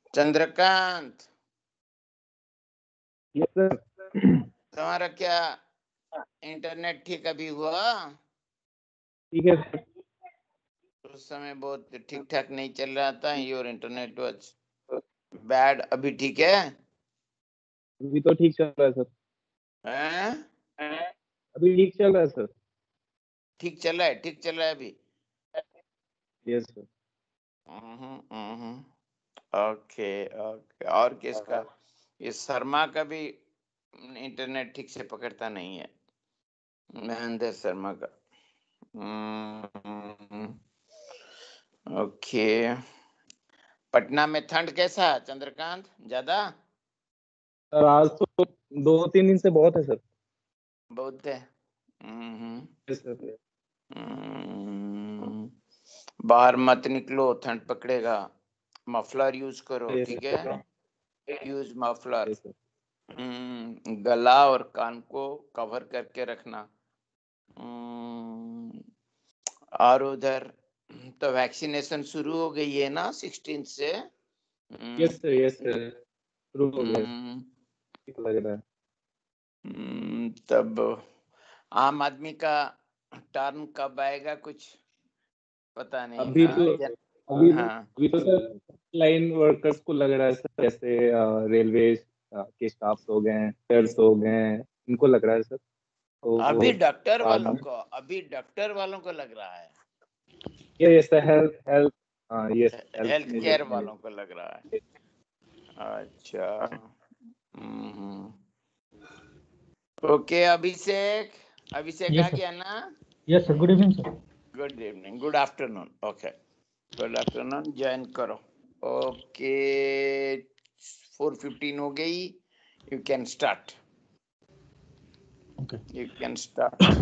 Chandrakant, yes sir. तुम्हारा क्या internet ठीक अभी हुआ? ठीक है सर। उस समय बहुत ठीक ठाक नहीं चल रहा था, योर इंटरनेट वाज बैड। अभी ठीक है? अभी तो ठीक चल रहा है सर। हैं? अभी ठीक चल रहा है सर। ठीक चल रहा है, ठीक चल रहा है अभी। Yes sir. Okay okay. और किसका? ये शर्मा का भी इंटरनेट ठीक से पकड़ता नहीं है, महेंद्र शर्मा का। ओके। पटना में ठंड कैसा है चंद्रकांत? ज्यादा? सर आज तो 2-3 दिन से बहुत है सर। बहुत है। Yes sir. बाहर मत निकलो, ठंड पकड़ेगा। मफलर यूज करो, यस ठीक सर। है? Use muffler. Yes sir. गला और कान को कवर करके रखना। और उधर तो वैक्सीनेशन शुरू हो गई है ना 16 से? Yes sir. Yes sir. शुरू हो गया। हम्म, ठीक लग रहा है। तब आम आदमी का टर्न कब आएगा कुछ पता नहीं। अभी तो हाँ अभी तो सर लाइन वर्कर्स को लग रहा है सर, जैसे रेलवे के स्टाफ्स हो गए, टीचर्स हो गए, इनको लग रहा है सर। तो अभी डॉक्टर बाद वालों में को, अभी डॉक्टर वालों को लग रहा है। ये sir health health yes health health में केयर जो वालों को लग रहा है। अच्छा। ओके अभिषेक, अभिषेक आ Yes, sir. गया ना? Yes, sir. Good evening, sir. Good evening, good afternoon. Okay, good afternoon. Join करो। ओके 4:15 हो गई। You can start. Okay. You can start.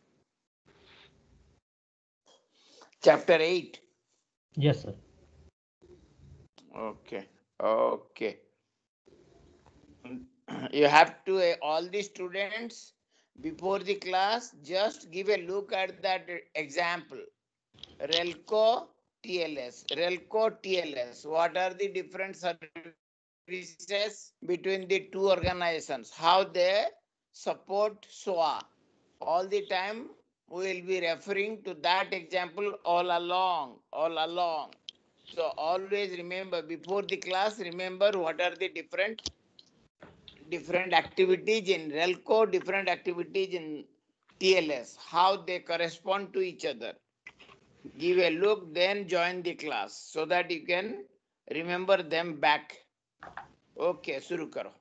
Chapter 8. Yes, sir. Okay. Okay. You have to, all the students, before the class, just give a look at that example. Relco TLS. Relco TLS. What are the different services between the two organizations? How they support SOA? All the time we will be referring to that example all along. So always remember, before the class, remember what are the different activities in RELCO, different activities in TLS, how they correspond to each other. Give a look, then join the class so that you can remember them back. Okay, shuru karo.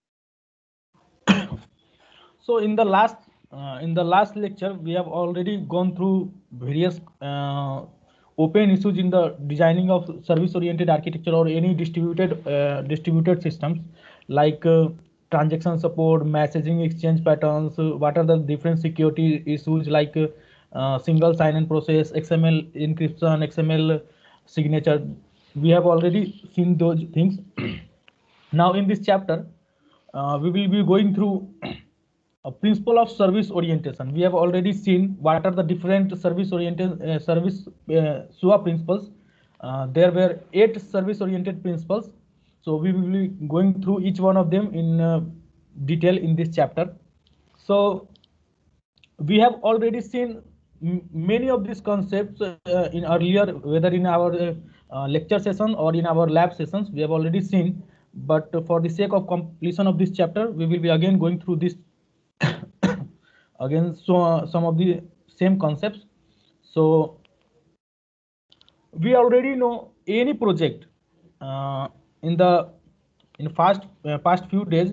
So in the last lecture, we have already gone through various open issues in the designing of service-oriented architecture or any distributed systems, like transaction support, messaging exchange patterns. What are the different security issues like single sign-in process, XML encryption, XML signature. We have already seen those things. Now in this chapter, we will be going through a principle of service orientation. We have already seen what are the different service oriented SUA principles. There were 8 service oriented principles. So we will be going through each one of them in detail in this chapter. So we have already seen many of these concepts in earlier, whether in our lecture session or in our lab sessions. We have already seen, but for the sake of completion of this chapter, we will be again going through this again, so some of the same concepts. So we already know any project in the past few days.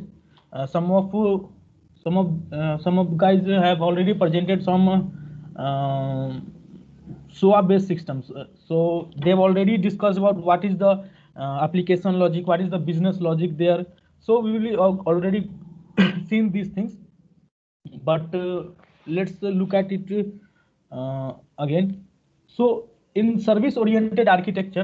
Some of guys have already presented some SOA based systems. So they've already discussed about what is the application logic, what is the business logic there. So we will already seen these things, but let's look at it again. So in service oriented architecture,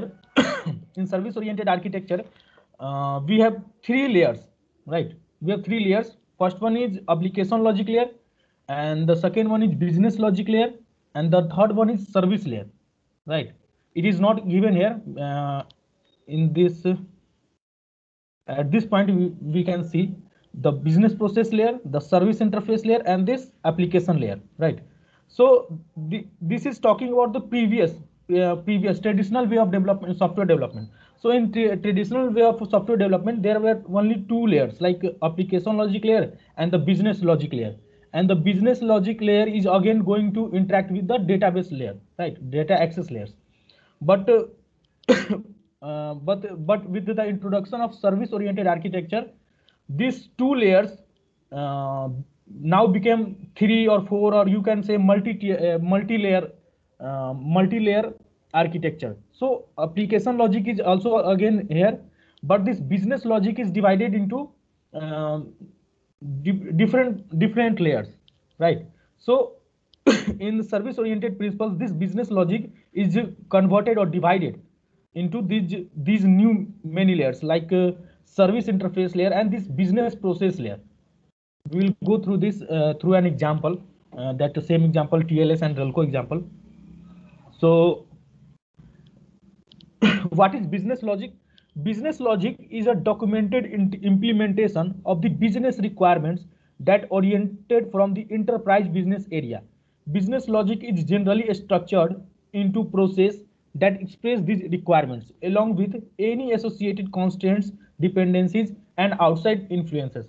we have 3 layers, right? We have 3 layers. First one is application logic layer, and the second one is business logic layer, and the third one is service layer, right? It is not given here in this At this point, we can see the business process layer, the service interface layer, and this application layer, right? So this is talking about the previous traditional way of development, software development. So in traditional way of software development, there were only two layers, like application logic layer and the business logic layer. And the business logic layer is again going to interact with the database layer, right? Data access layers. But but with the introduction of service oriented architecture, these two layers uh, now became three or four, or you can say multi-layer architecture. So application logic is also again here, but this business logic is divided into uh, different layers, right? So in service oriented principles, this business logic is converted or divided into these new many layers, like service interface layer and this business process layer. We will go through this through an example, that the same example, TLS and RELCO example. So what is business logic? Business logic is a documented implementation of the business requirements that oriented from the enterprise business area. Business logic is generally structured into process that express these requirements along with any associated constraints, dependencies, and outside influences.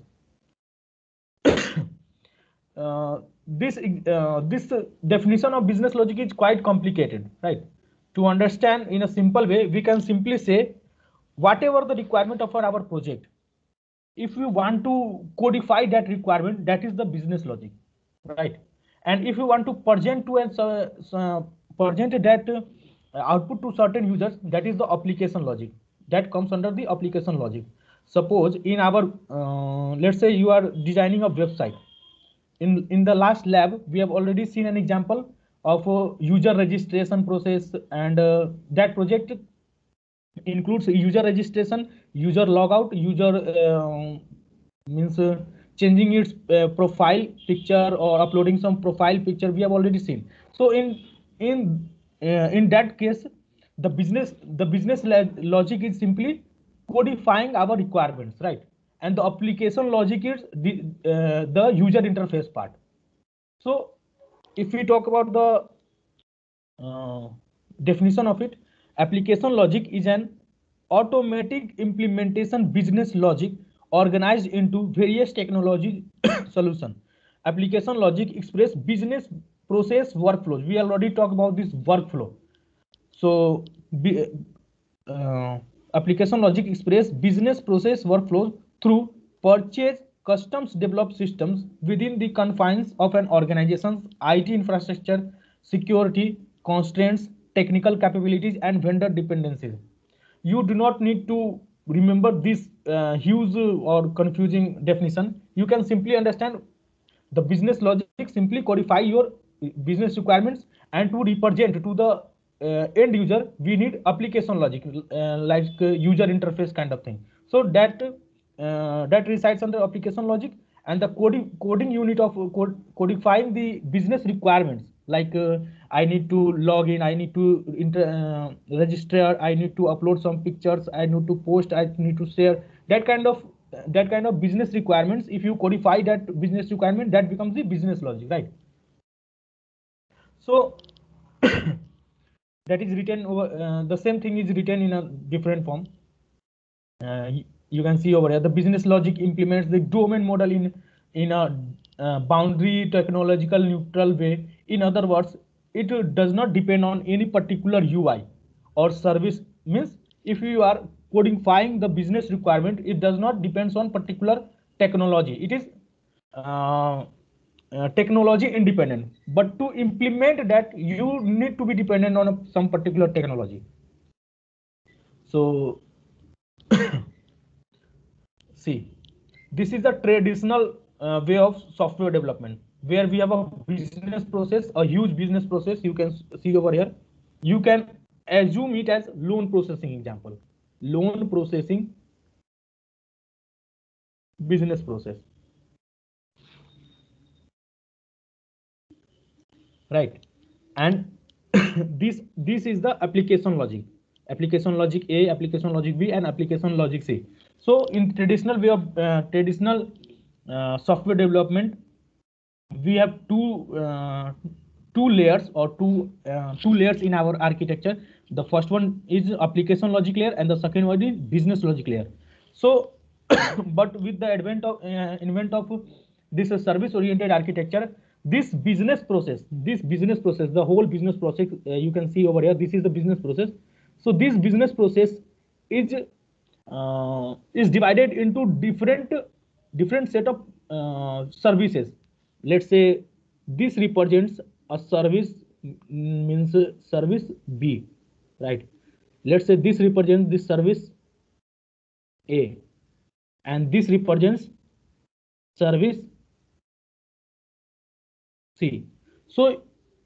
This definition of business logic is quite complicated, right? To understand in a simple way, we can simply say whatever the requirement of our project, if we want to codify that requirement, that is the business logic, right? And if you want to present to present that output to certain users, that is the application logic, that comes under the application logic. Suppose in our let's say you are designing a website. In the last lab, we have already seen an example of a user registration process, and that project includes user registration, user logout, user means changing its profile picture or uploading some profile picture. We have already seen. So in that case, the business logic is simply codifying our requirements, right? And the application logic is the user interface part. So if we talk about the definition of it, application logic is an automatic implementation business logic organized into various technology solution. Application logic express business process workflows. We already talked about this workflow. So application logic express business process workflows through purchase customs developed systems within the confines of an organization's IT infrastructure, security, constraints, technical capabilities, and vendor dependencies. You do not need to remember this huge or confusing definition. You can simply understand the business logic, simply codify your business requirements, and to represent to the end user, we need application logic, like user interface kind of thing. So that resides under application logic. And the coding unit of codifying the business requirements, like I need to log in, I need to register, I need to upload some pictures, I need to post, I need to share, that kind of business requirements. If you codify that business requirement, that becomes the business logic, right? So that is written over, the same thing is written in a different form. You can see over here, the business logic implements the domain model in a boundary technological neutral way. In other words, it does not depend on any particular UI or service. Means if you are codifying the business requirement, it does not depends on particular technology. It is technology independent, but to implement that, you need to be dependent on some particular technology. So see, this is the traditional way of software development, where we have a business process, a huge business process. You can see over here. You can assume it as loan processing example. Loan processing business process, right? And this is the application logic. application logic A, application logic B, and application logic C. So in traditional way of traditional software development, we have two layers or two layers in our architecture. The first one is application logic layer, and the second one is business logic layer. So but with the advent of invent of this service oriented architecture, this business process, the whole business process, you can see over here, this is the business process. So this business process is divided into different set of services. Let's say this represents a service, means service B, right? Let's say this represents this service A, and this represents service C. So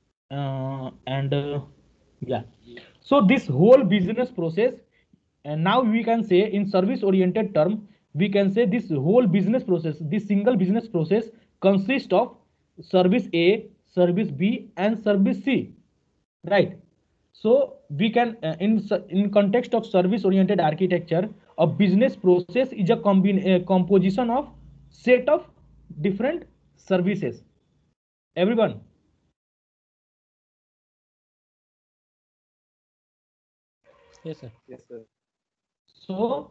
yeah, so this whole business process, and now we can say in service oriented term, we can say this whole business process, this single business process consists of service A, service B, and service C, right? So we can in context of service oriented architecture, a business process is a composition of set of different services. Everyone? Yes, sir. Yes, sir. So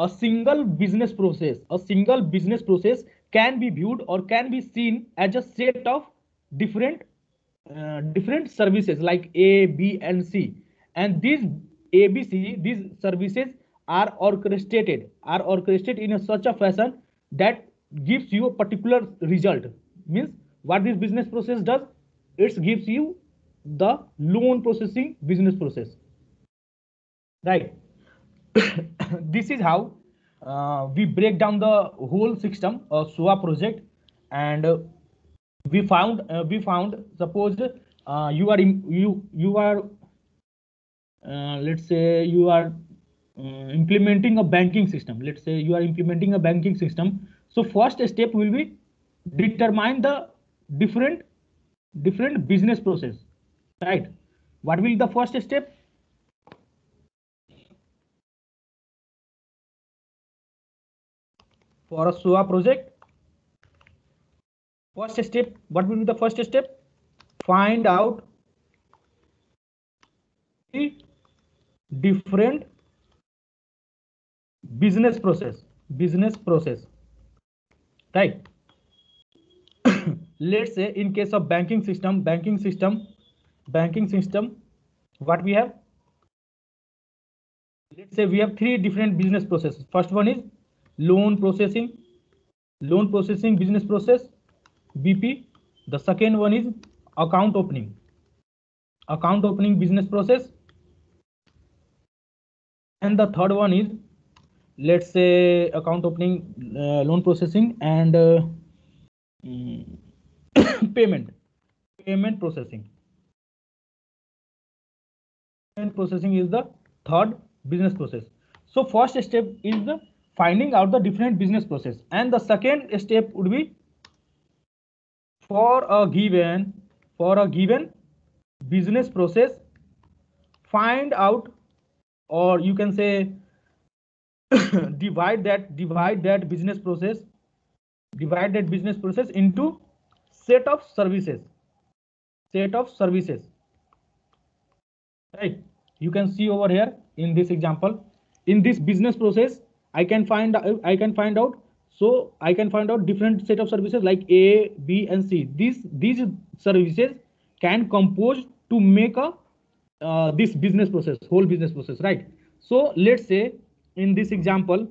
a single business process can be viewed or can be seen as a set of different different services like A, B, and C. And these ABC, these services are orchestrated in such a fashion that gives you a particular result. Means what this business process does, it gives you the loan processing business process, right? This is how we break down the whole system of SOA project. And we found suppose you are let's say you are implementing a banking system. Let's say you are implementing a banking system. So first step will be determine the different business process, right? What will be the first step? For a SOA project, first step, what will be the first step? Find out the different business process, right? Let's say in case of banking system, what we have? Let's say we have three different business processes. First one is loan processing business process, BP. The second one is account opening business process, and the third one is, let's say, account opening, loan processing, and payment processing. Payment processing is the third business process. So first step is the finding out the different business process, and the second step would be for a given business process, find out, or you can say divide that business process into set of services, right? You can see over here in this example, in this business process, I can find out, so I can find out different set of services like A, B, and C. These services can compose to make a this business process, whole business process, right? So let's say in this example,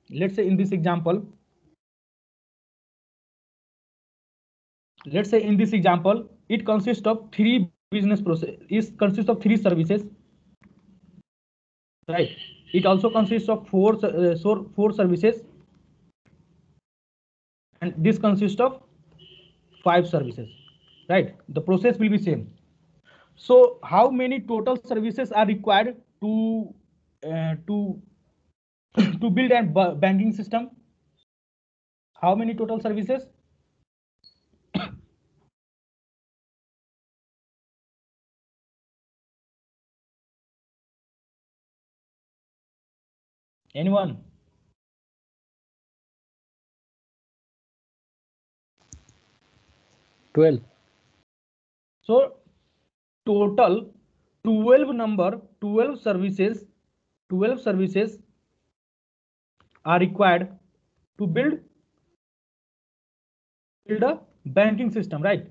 it consists of three business process, it consists of three services, right? It also consists of four services, and this consists of 5 services, right? The process will be same. So how many total services are required to to build a banking system? How many total services? Anyone? Twelve. So total 12 services are required to build a banking system, right?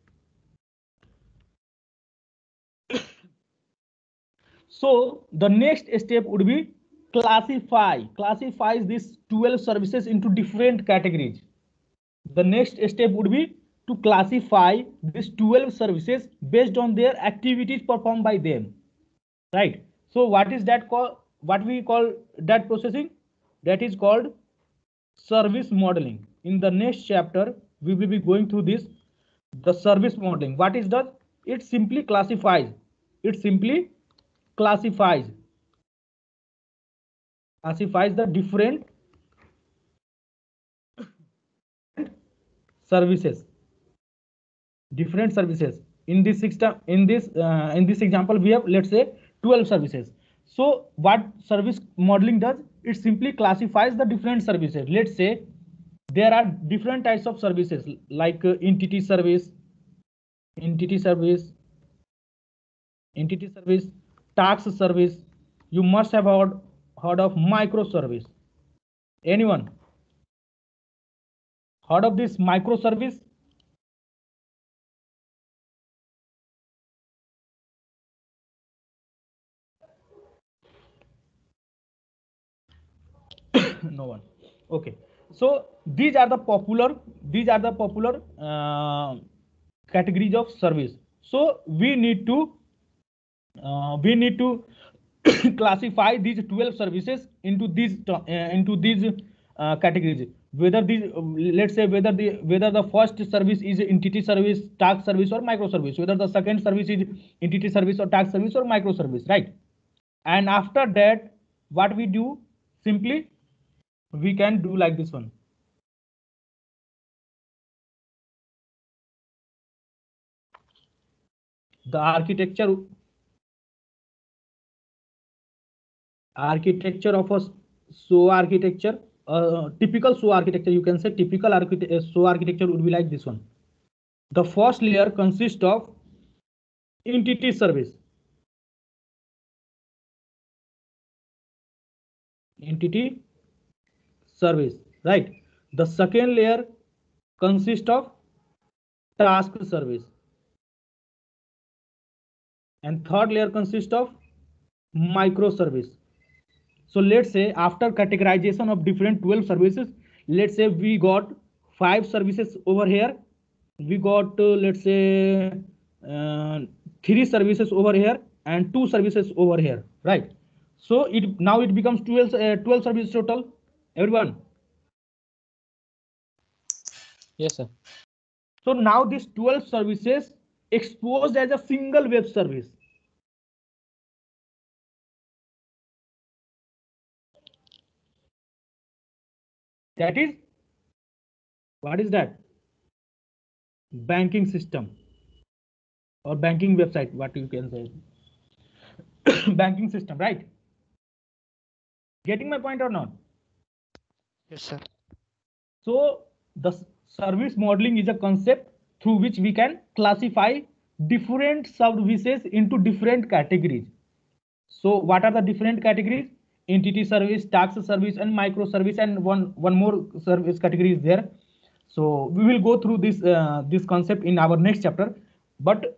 So the next step would be classify these 12 services into different categories. The next step would be to classify these 12 services based on their activities performed by them, right? So what is that called? What we call that processing? That is called service modeling. In the next chapter, we will be going through this. The service modeling. What is that? It simply classifies. It simply classifies the services different services. In this system, in this example, we have, let's say, 12 services. So what service modeling does, it simply classifies the different services. Let's say there are different types of services like entity service, tax service. You must have heard of microservice. Anyone heard of this microservice? No one. Okay, so these are the popular categories of service. So we need to classify these 12 services into these categories. Whether these let's say whether the first service is entity service, tax service, or microservice, whether the second service is entity service or tax service or microservice, right? And after that, what we do, simply we can do like this one. The architecture of a SOA architecture, typical SOA architecture, you can say typical SOA architecture would be like this one. The first layer consists of entity service, right? The second layer consists of task service, and third layer consists of microservice. So let's say after categorization of different 12 services, let's say we got 5 services over here, we got let's say 3 services over here and 2 services over here, right? So it becomes 12 services total. Everyone? Yes, sir. So now these 12 services exposed as a single web service. That is, what is that? Banking system or banking website, what you can say. Banking system, right? Getting my point or not? Yes, sir. So the service modeling is a concept through which we can classify different services into different categories. So what are the different categories? Entity service, tax service, and microservice, and one more service category is there. So we will go through this concept in our next chapter. But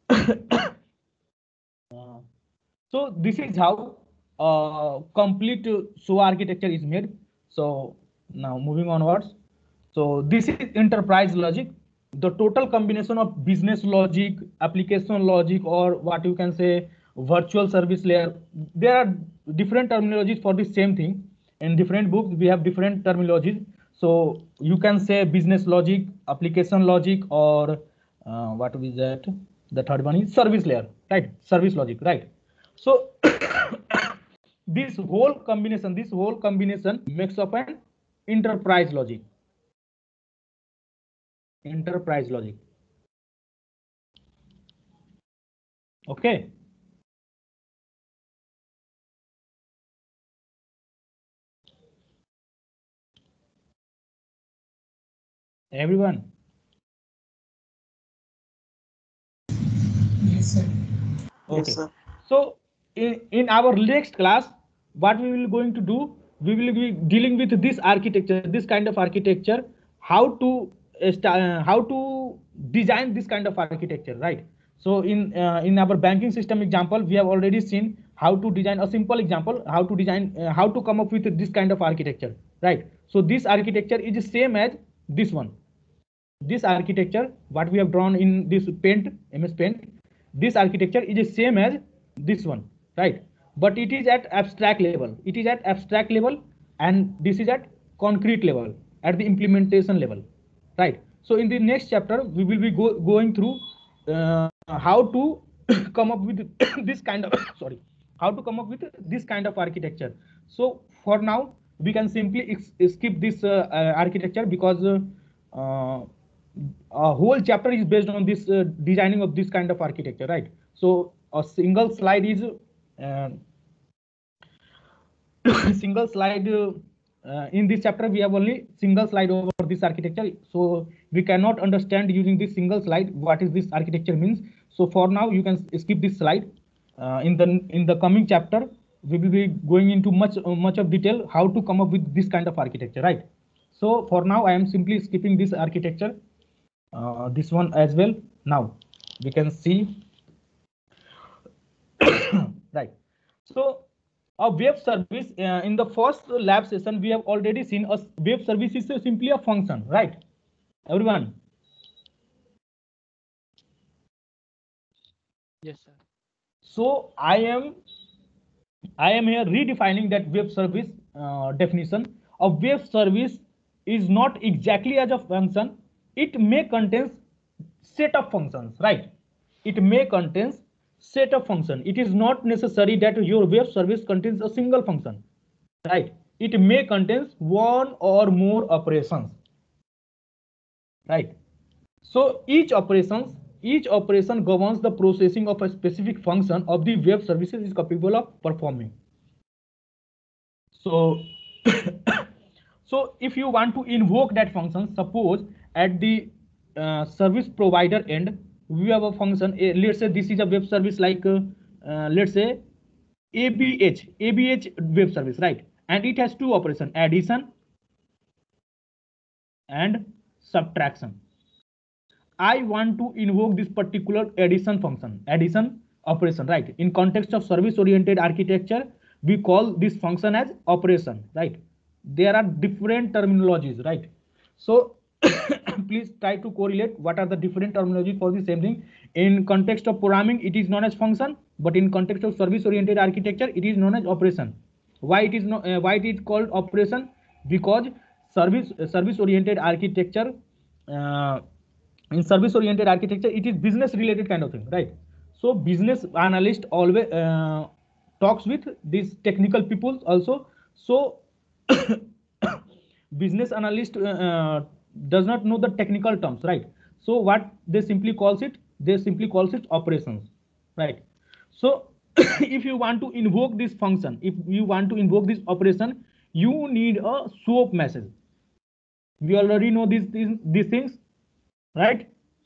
so this is how complete SOA architecture is made. So now moving onwards. So this is enterprise logic, the total combination of business logic, application logic, or what you can say virtual service layer. There are different terminologies for the same thing. In different books, we have different terminologies. So you can say business logic, application logic, or what is that? The third one is service layer, right? Service logic, right? So this whole combination makes up an enterprise logic. Okay. Everyone? Yes, sir. Okay. So in our next class, what we will going to do, we will be dealing with this architecture, this kind of architecture, how to how to design this kind of architecture, right? So in our banking system example, we have already seen how to design a simple example, how to design, how to come up with this kind of architecture, right? So this architecture is same as this one. This architecture what we have drawn in this paint, ms paint, this architecture is the same as this one, right? But it is at abstract level, it is at abstract level, and this is at concrete level, at the implementation level, right? So in the next chapter we will be going through how to come up with this kind of sorry, how to come up with this kind of architecture. So for now we can simply skip this architecture, because a whole chapter is based on this designing of this kind of architecture, right? So a single slide is single slide in this chapter we have only single slide over this architecture, so we cannot understand using this single slide what is this architecture means. So for now you can skip this slide. In the coming chapter we will be going into much of detail how to come up with this kind of architecture, right? So for now I am simply skipping this architecture, this one as well. Now we can see right. So a web service, in the first lab session we have already seen a web service is simply a function, right? Everyone? Yes, sir. So I am here redefining that web service definition. A web service is not exactly as a function. It may contains set of functions, right? It may contains set of function. It is not necessary that your web service contains a single function, right? It may contains one or more operations, right? So each operation governs the processing of a specific function of the web services is capable of performing. So so if you want to invoke that function, suppose at the service provider end we have a function, let's say this is a web service like let's say abh web service, right? And it has two operations, addition and subtraction. I want to invoke this particular addition function, addition operation, right? In context of service oriented architecture, we call this function as operation, right? There are different terminologies, right? So please try to correlate what are the different terminology for the same thing. In context of programming, it is known as function, but in context of service oriented architecture, it is known as operation. Why it is not, why it is called operation? Because service oriented architecture, in service oriented architecture it is business related kind of thing, right? So business analyst always talks with these technical people also. So business analyst does not know the technical terms, right? So what they simply calls it, they simply calls it operations, right? So if you want to invoke this function, if you want to invoke this operation, you need a SOAP message. We already know these things, right?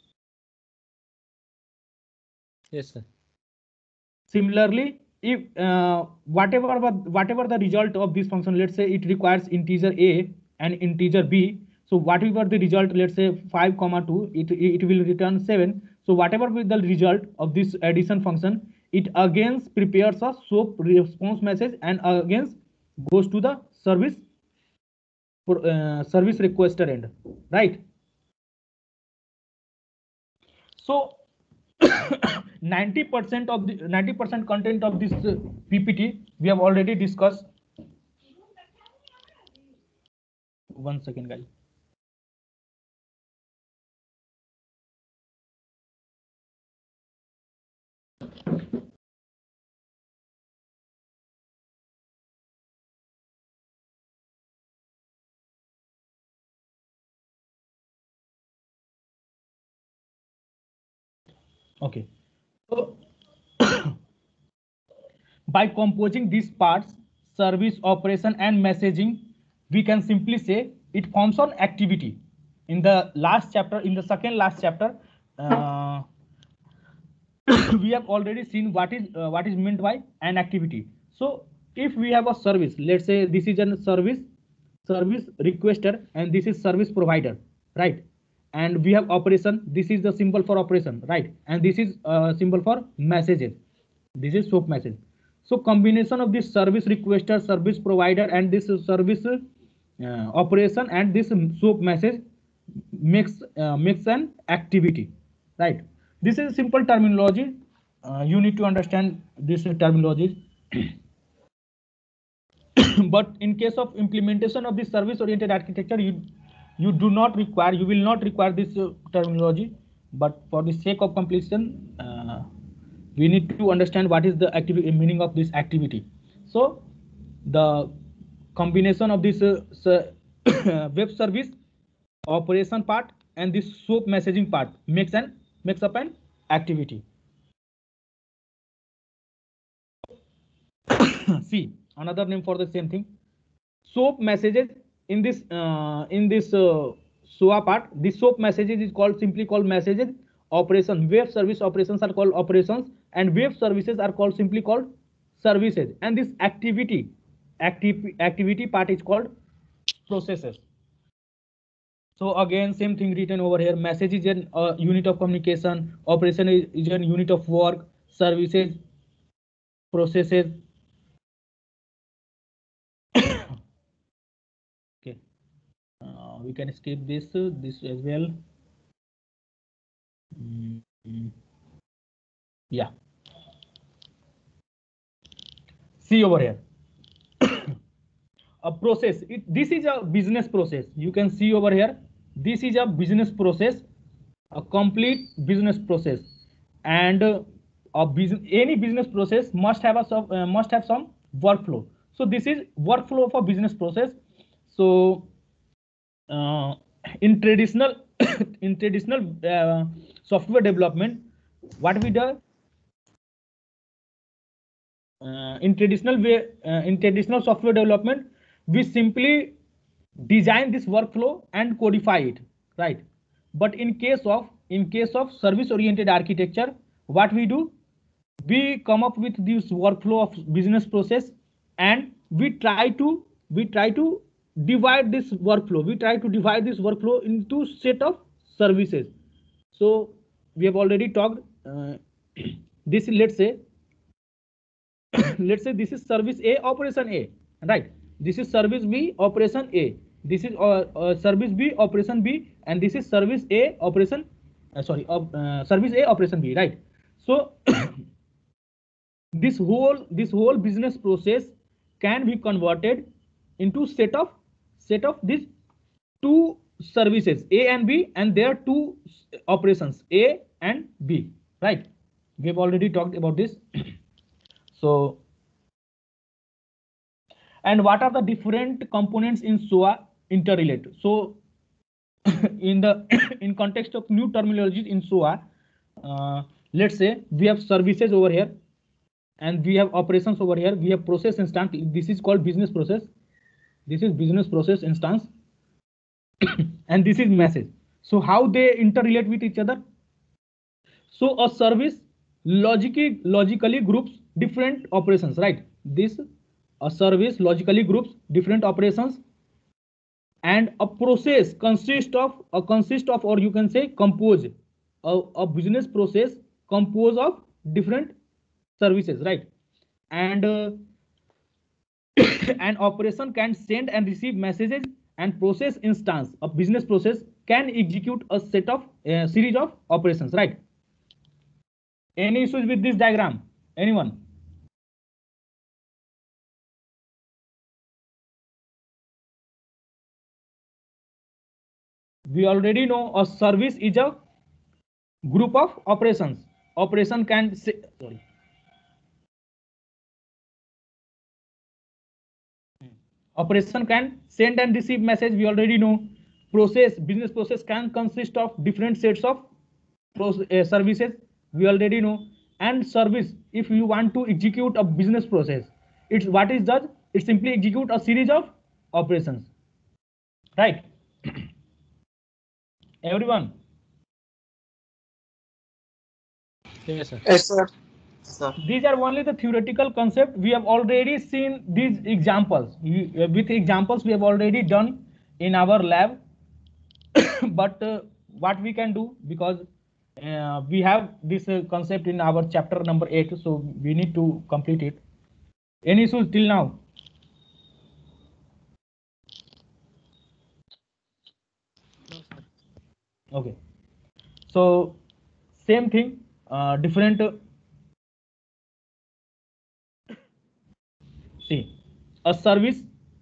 Yes, sir. Similarly, if whatever the result of this function, let's say it requires integer a and integer b, so whatever the result, let's say 5 comma 2, it will return 7. So whatever will the result of this addition function, it again prepares a SOAP response message and again goes to the service service requester end, right? So 90% of the 90% content of this PPT we have already discussed. One second, guys. Okay. So by composing these parts, service, operation, and messaging, we can simply say it forms an activity. in the last chapter, in the second last chapter, we have already seen what is meant by an activity. So if we have a service, let's say this is a service requester, and this is service provider, right? And we have operation, this is the symbol for operation, right? And this is symbol for messages, this is SOAP message. So combination of this service requester, service provider, and this service operation and this SOAP message makes an activity, right? This is simple terminology. You need to understand this terminology. But in case of implementation of this service oriented architecture, you will not require this terminology. But for the sake of completion, we need to understand what is the activity, meaning of this activity. So the combination of this web service operation part and this SOAP messaging part makes up an activity. See, another name for the same thing, SOAP messages. In this SOA part, this SOAP messages is simply called messages. Operation, web service operations are called operations, and web services are simply called services. And this activity part is called processes. So again, same thing written over here. Message is a unit of communication. Operation is a unit of work. Services, processes. Okay, we can skip this as well. Yeah. See over here. A process. This is a business process. You can see over here. This is a business process, a complete business process, and any business process must have some workflow. So this is workflow for business process. So in traditional software development, what we do in traditional software development, we simply design this workflow and codify it, right? But in case of service oriented architecture, what we do, we come up with this workflow of business process, and we try to divide this workflow into set of services. So we have already talked this. Let's say this is service A, operation A, right? This is service B, operation A. This is service B, operation B, and this is service A, operation service A, operation B, right? So this whole business process can be converted into set of these two services A and B, and there are two operations A and B, right? We have already talked about this. So, and what are the different components in SOA interrelate? So in context of new terminologies in SOA, let's say we have services over here, and we have operations over here. We have process instance. This is called business process. This is business process instance, and this is message. So how they interrelate with each other? So a service logically groups different operations, right? A service logically groups different operations, and a process consists of, or you can say compose, a business process composed of different services, right? And an operation can send and receive messages, and process instance, a business process, can execute a series of operations, right? Any issues with this diagram? Anyone? We already know a service is a group of operations. Operation can operation can send and receive message. We already know. Business process can consist of different sets of services. We already know. And service, if you want to execute a business process, it's what is that? It simply execute a series of operations, right? Everyone. Yes, sir. Yes, sir. Sir. These are only the theoretical concept. We have already seen these examples. With examples we have already done in our lab. But what we can do, because we have this concept in our chapter number 8, so we need to complete it. Any issues till now? No, sir. Okay, so same thing, different see, a service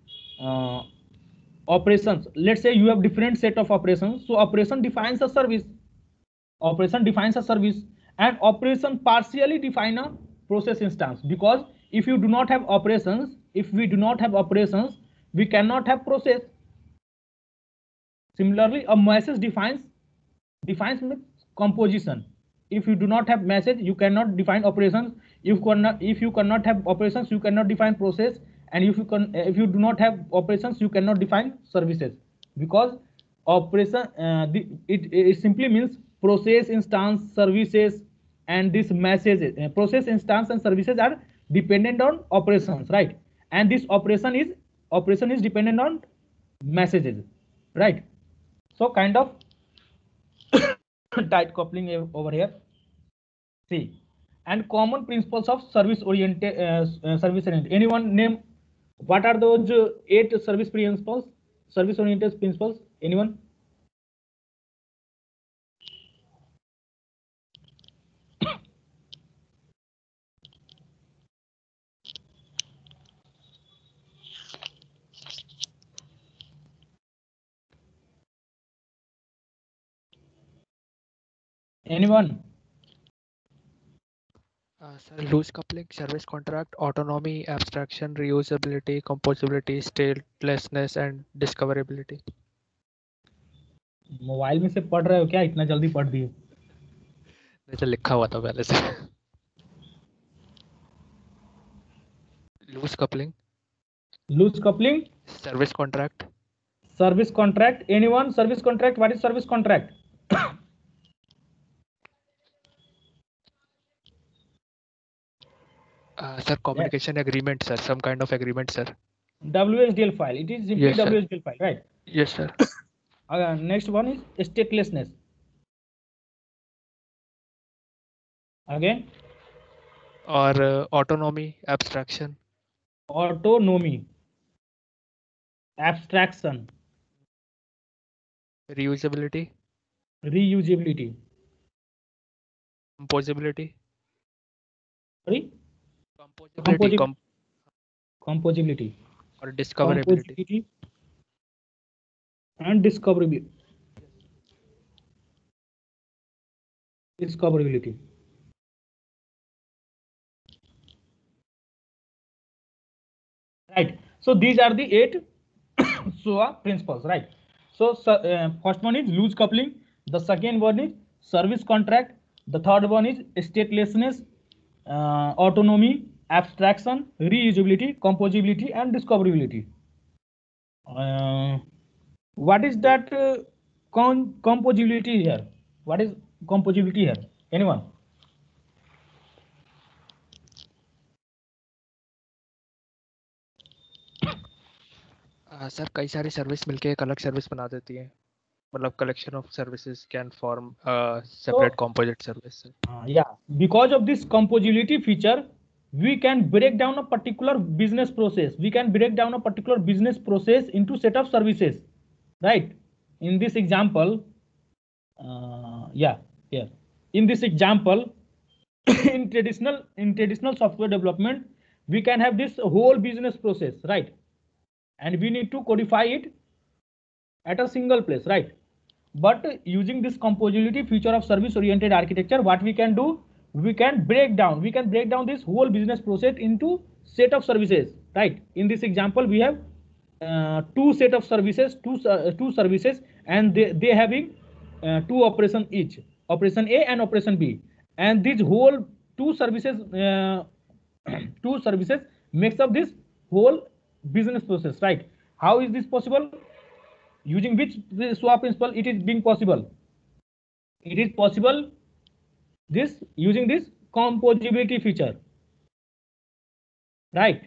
operations. Let's say you have different set of operations, so operation defines a service. Operation defines a service, and operation partially define a process instance, because if you do not have operations, if we do not have operations, we cannot have process. Similarly, a message defines composition. If you do not have message, you cannot define operations. If you cannot have operations, you cannot define process. And if you do not have operations, you cannot define services, because operation it simply means process instance services, and this messages process instance and services are dependent on operations, right? And this operation is dependent on messages, right? So kind of tight coupling over here. See, and common principles of service oriented service oriented. Anyone name what are those 8 service principles, service oriented principles? Anyone? Anyone? Sir, loose coupling, service contract, autonomy, abstraction, reusability, composability, statelessness, and discoverability. Mobile में से पढ़ रहे हो क्या? इतना जल्दी पढ़ दिए? जैसे लिखा हुआ था पहले से. Loose coupling, Loose coupling, service contract, service contract. Anyone? Service contract. What is service contract? sir, communication agreement, sir, some kind of agreement, sir. WSDL file. It is simply Yes, sir. WSDL file, right? Yes, sir. Next one is statelessness. Again, Or autonomy, abstraction, autonomy, abstraction, reusability, reusability. composability, Sorry, composability, composability, or discoverability. composability, and discoverability. Discoverability. Right. So these are the 8 SOA principles, right? So first one is loose coupling. The second one is service contract. The third one is statelessness, autonomy, abstraction, reusability, composability, and discoverability. What is that composability here? What is composability here? Anyone? Sir कई सारी service मिलके एक अलग service बना देती है, मतलब collection of services can form a separate composite service. Yeah, because of this composability feature, we can break down a particular business process. We can break down a particular business process into set of services, right? In this example, yeah, here. In this example, in traditional software development, we can have this whole business process, right? And we need to codify it at a single place, right? But using this composability feature of service oriented architecture, what we can do, we can break down this whole business process into set of services, right? In this example, we have 2 set of services, two services, and they having 2 operations each, operation A and operation B, and these whole 2 services two services makes up this whole business process, right? How is this possible? Using which swap principle it is being possible? It is possible this using this composability feature, right?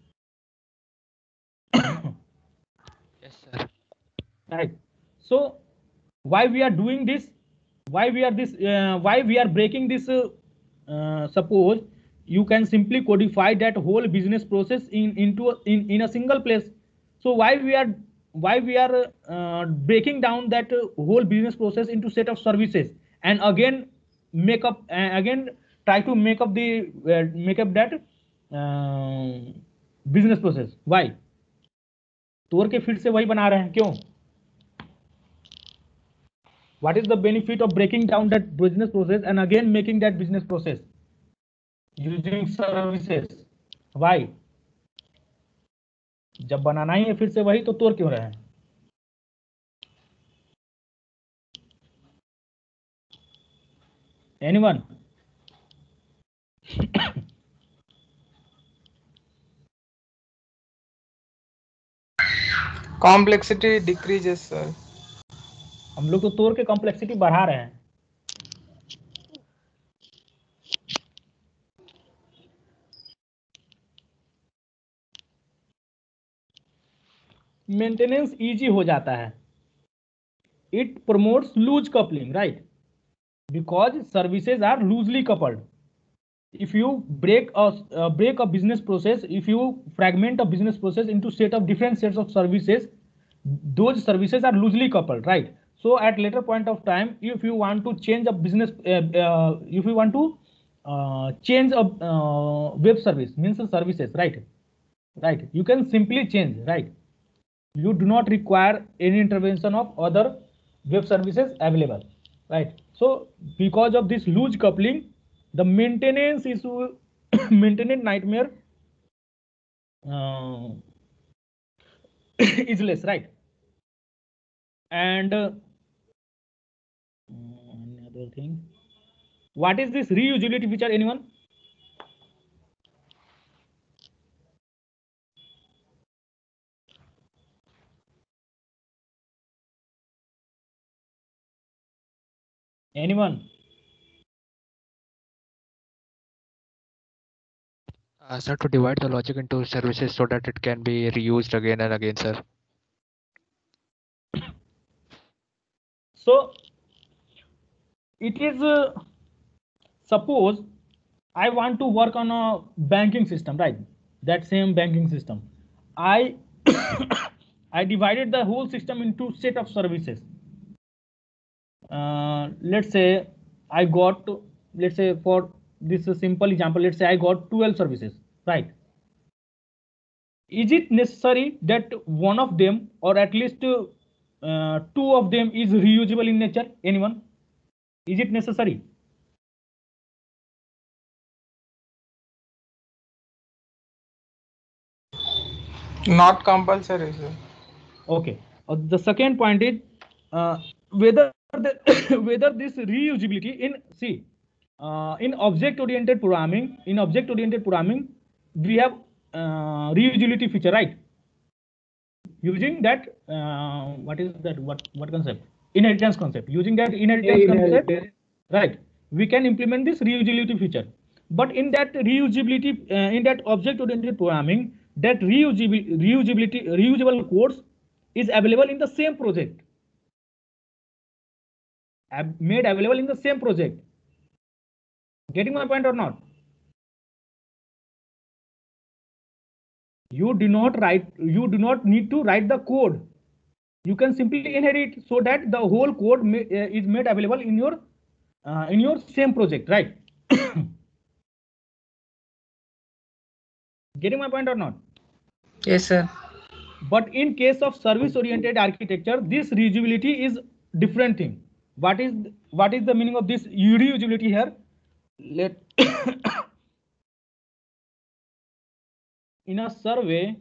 Yes, sir. Right. So why we are doing this? Why we are breaking this? Suppose you can simply codify that whole business process in a single place. So why we are breaking down that whole business process into set of services, and again make up again try to make up that business process? Why? तोड़ के फिर से वही बना रहे हैं, क्यों? What is the benefit of breaking down that business process and again making that business process using services? Why? जब बनाना ही है फिर से वही, तो तोड़ क्यों रहे हैं? Anyone? Complexity decreases, sir. हम लोग तो तोड़ के कॉम्प्लेक्सिटी बढ़ा रहे हैं. मेंटेनेंस इजी हो जाता है. It promotes loose coupling, right? Because services are loosely coupled. If you break a business process, if you fragment a business process into different sets of services, those services are loosely coupled, right? So at later point of time, if you want to change a business, if you want to change a web service, means services, right? Right, you can simply change, right? You do not require any intervention of other web services available, right? So because of this loose coupling, the maintenance issue maintenance nightmare is less, right? And another thing, what is this reusability feature? Anyone? Anyone? Sir, to divide the logic into services so that it can be reused again and again, sir. So it is suppose I want to work on a banking system, right? That same banking system, I I divided the whole system into set of services. Let's say I got, let's say for this simple example, let's say I got 12 services, right? Is it necessary that one of them or at least two of them is reusable in nature? Anyone? Is it necessary? Not compulsory, sir. Okay. The second point is whether whether this reusability in object-oriented programming, we have reusability feature, right? Using that what is that? What concept? Inheritance concept. Using that inheritance concept, right? We can implement this reusability feature. But in that reusability, in that object-oriented programming, that reusable codes is available in the same project. Made available in the same project. Getting my point or not? You do not need to write the code. You can simply inherit so that the whole code is made available in your same project, right? Getting my point or not? Yes, sir. But in case of service oriented architecture, this reusability is different thing. What is the meaning of this reusability here? Let in a survey,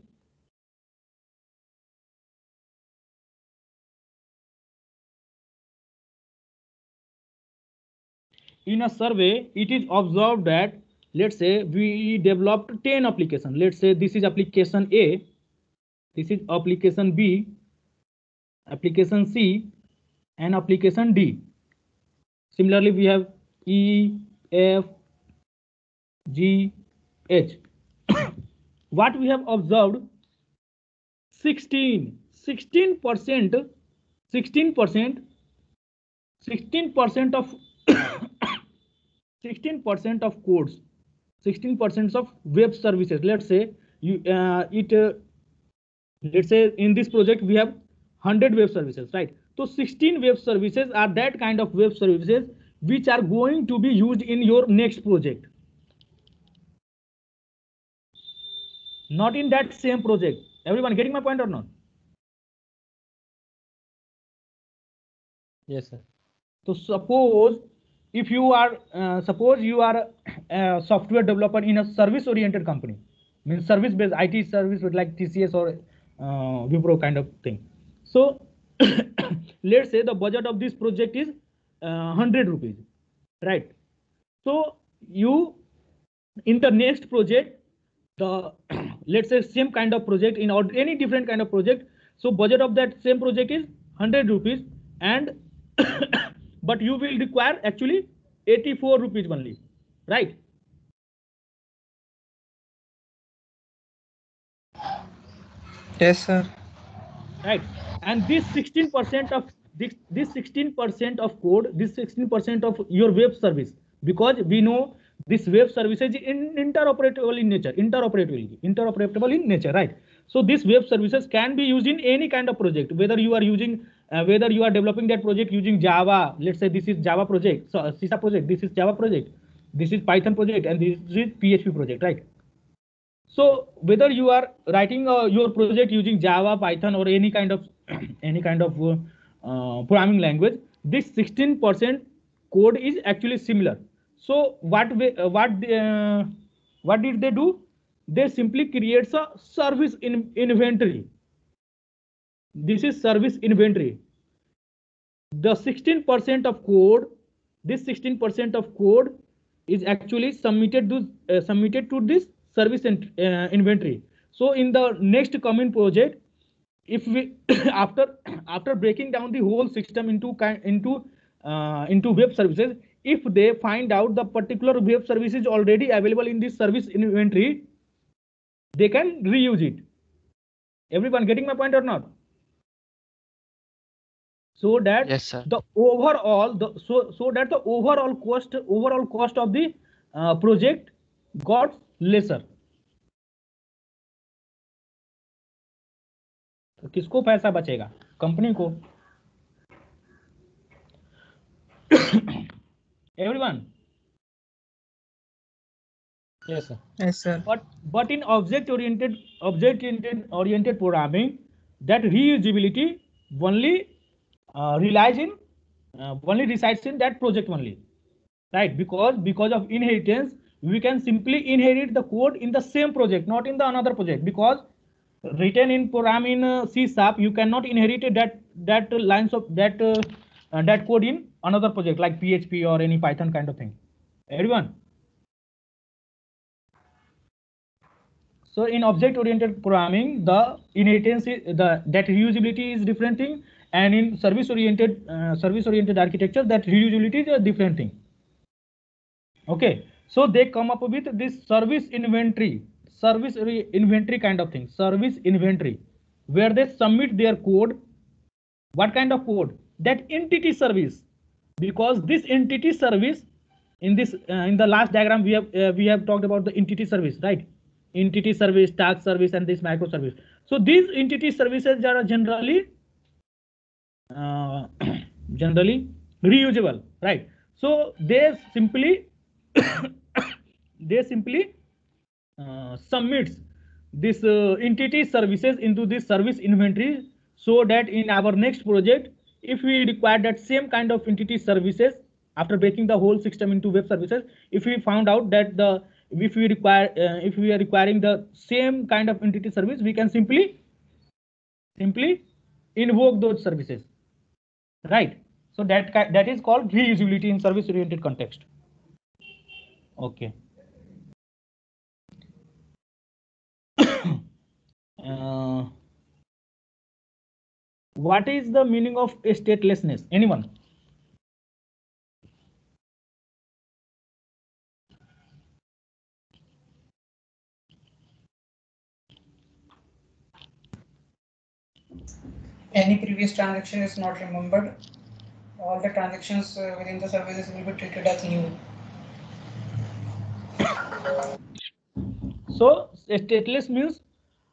it is observed that, let's say we developed 10 applications. Let's say this is application A, this is application B, application C, and application D. Similarly, we have E, F, G, H. What we have observed, 16% 16% of 16% of codes, 16% of web services. Let's say let's say in this project we have 100 web services, right? So 16 web services are that kind of web services which are going to be used in your next project, not in that same project. Everyone getting my point or not? Yes, sir. So suppose you are a software developer in a service oriented company, means service based IT service with like TCS or Wipro kind of thing. So let's say the budget of this project is 100 rupees, right? So you, in the next project, the let's say same kind of project in or any different kind of project, so budget of that same project is 100 rupees, and but you will require actually 84 rupees only, right? Yes, sir. Right. And this 16% of this 16% of code, this 16% of your web service, because we know this web service is interoperable in nature, interoperable in nature, right? So these web services can be used in any kind of project, whether you are using whether you are developing that project using Java. Let's say this is Java project, so C# project, this is Java project, this is Python project, and this is PHP project, right? So whether you are writing your project using Java, Python, or any kind of programming language, this 16% code is actually similar. So what did they do? They simply creates a service inventory. This is service inventory. The 16% of code, this 16% of code is actually submitted to this service inventory. So in the next coming project, if we after breaking down the whole system into web services, if they find out the particular web service is already available in this service inventory, they can reuse it. Everyone getting my point or not? So that Yes, sir. the overall that the overall cost of the project got lesser. तो किसको पैसा बचेगा? Company को. Everyone. Yes, sir. Yes, sir. But in object oriented programming, that reusability only only resides in that project only, right? Because of inheritance, we can simply inherit the code in the same project, not in the another project, because written in program in C#, you cannot inherit that lines of that code in another project like PHP or any Python kind of thing. Everyone. So in object oriented programming, the inheritance is that reusability is different thing, and in service oriented architecture, that reusability is a different thing. Okay, so they come up with this service inventory kind of thing, service inventory, where they submit their code. What kind of code? That entity service, because this entity service in this in the last diagram we have talked about the entity service, right? Entity service, task service, and this microservice. So these entity services are generally generally reusable, right? So they simply submits this entity services into this service inventory, so that in our next project, if we require that same kind of entity services after breaking the whole system into web services, if we found out that if we are requiring the same kind of entity service, we can simply invoke those services, right? So that is called reusability in service oriented context. Okay. What is the meaning of statelessness? Anyone? Any previous transaction is not remembered. All the transactions within the services will be treated as new. So stateless means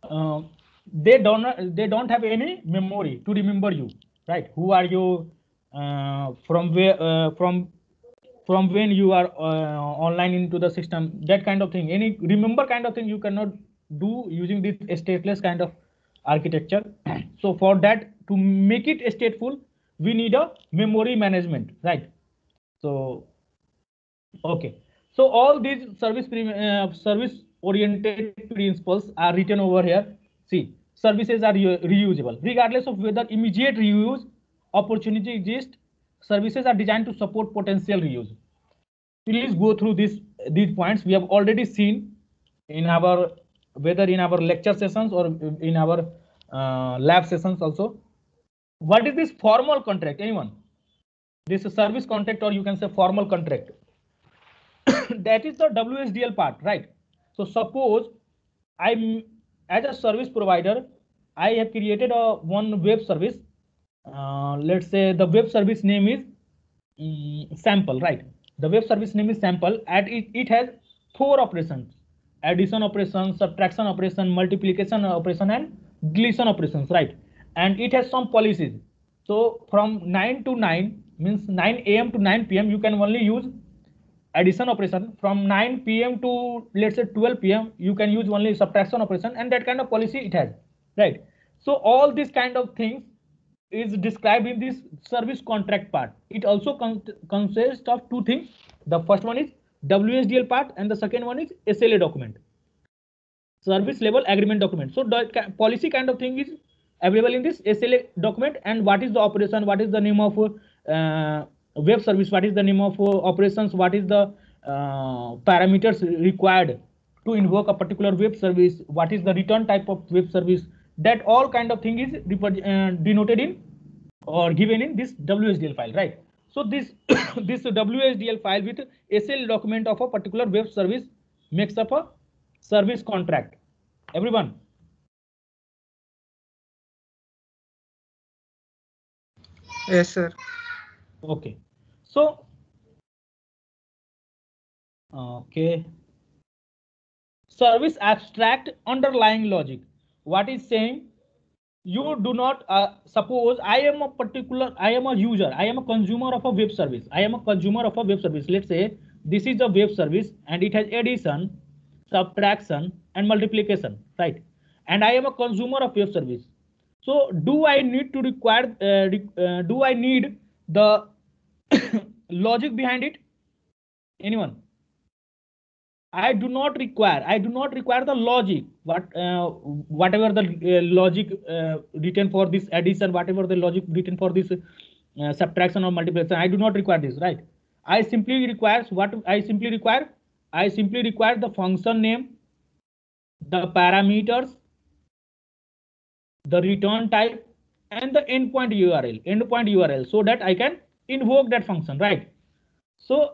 they don't have any memory to remember you, right? Who are you? From where? From when you are online into the system? That kind of thing. Any remember kind of thing you cannot do using this stateless kind of architecture. So for that, to make it stateful, we need a memory management, right? So okay. So all these service oriented principles are written over here. See, services are reusable regardless of whether immediate reuse opportunity exists. Services are designed to support potential reuse. Please go through these points we have already seen in our, whether in our lecture sessions or in our lab sessions also. What is this formal contract? Anyone? This is service contract, or you can say formal contract. That is the WSDL part, right? So suppose I'm, as a service provider, I have created a one web service. Let's say the web service name is sample, right? The web service name is sample, and it has 4 operations: addition operation, subtraction operation, multiplication operation, and deletion operations, right? And it has some policies. So from 9 to 9 means 9 a.m. to 9 p.m. you can only use addition operation. From 9 p.m. to let's say 12 p.m. you can use only subtraction operation, and that kind of policy it has, right? So all these kind of things is described in this service contract part. It also consists of 2 things. The first one is WSDL part, and the second one is SLA document, service level agreement document. So the policy kind of thing is available in this SLA document. And what is the operation, what is the name of web service, what is the name of operations, what is the parameters required to invoke a particular web service, what is the return type of web service, that all kind of thing is denoted in or given in this WSDL file, right? So this this WSDL file with SL document of a particular web service makes up a service contract. Everyone? Yes, sir. Okay. So okay, service abstract underlying logic. What is saying? You do not suppose I am a user, I am a consumer of a web service. I am a consumer of a web service. Let's say this is a web service and it has addition, subtraction, and multiplication, right? And I am a consumer of web service. So do I need to do I need the logic behind it? Anyone? I do not require the logic, whatever the logic written for this addition, whatever the logic written for this subtraction or multiplication. I do not require this, right? I simply require the function name, the parameters, the return type, and the endpoint URL, so that I can invoke that function, right? So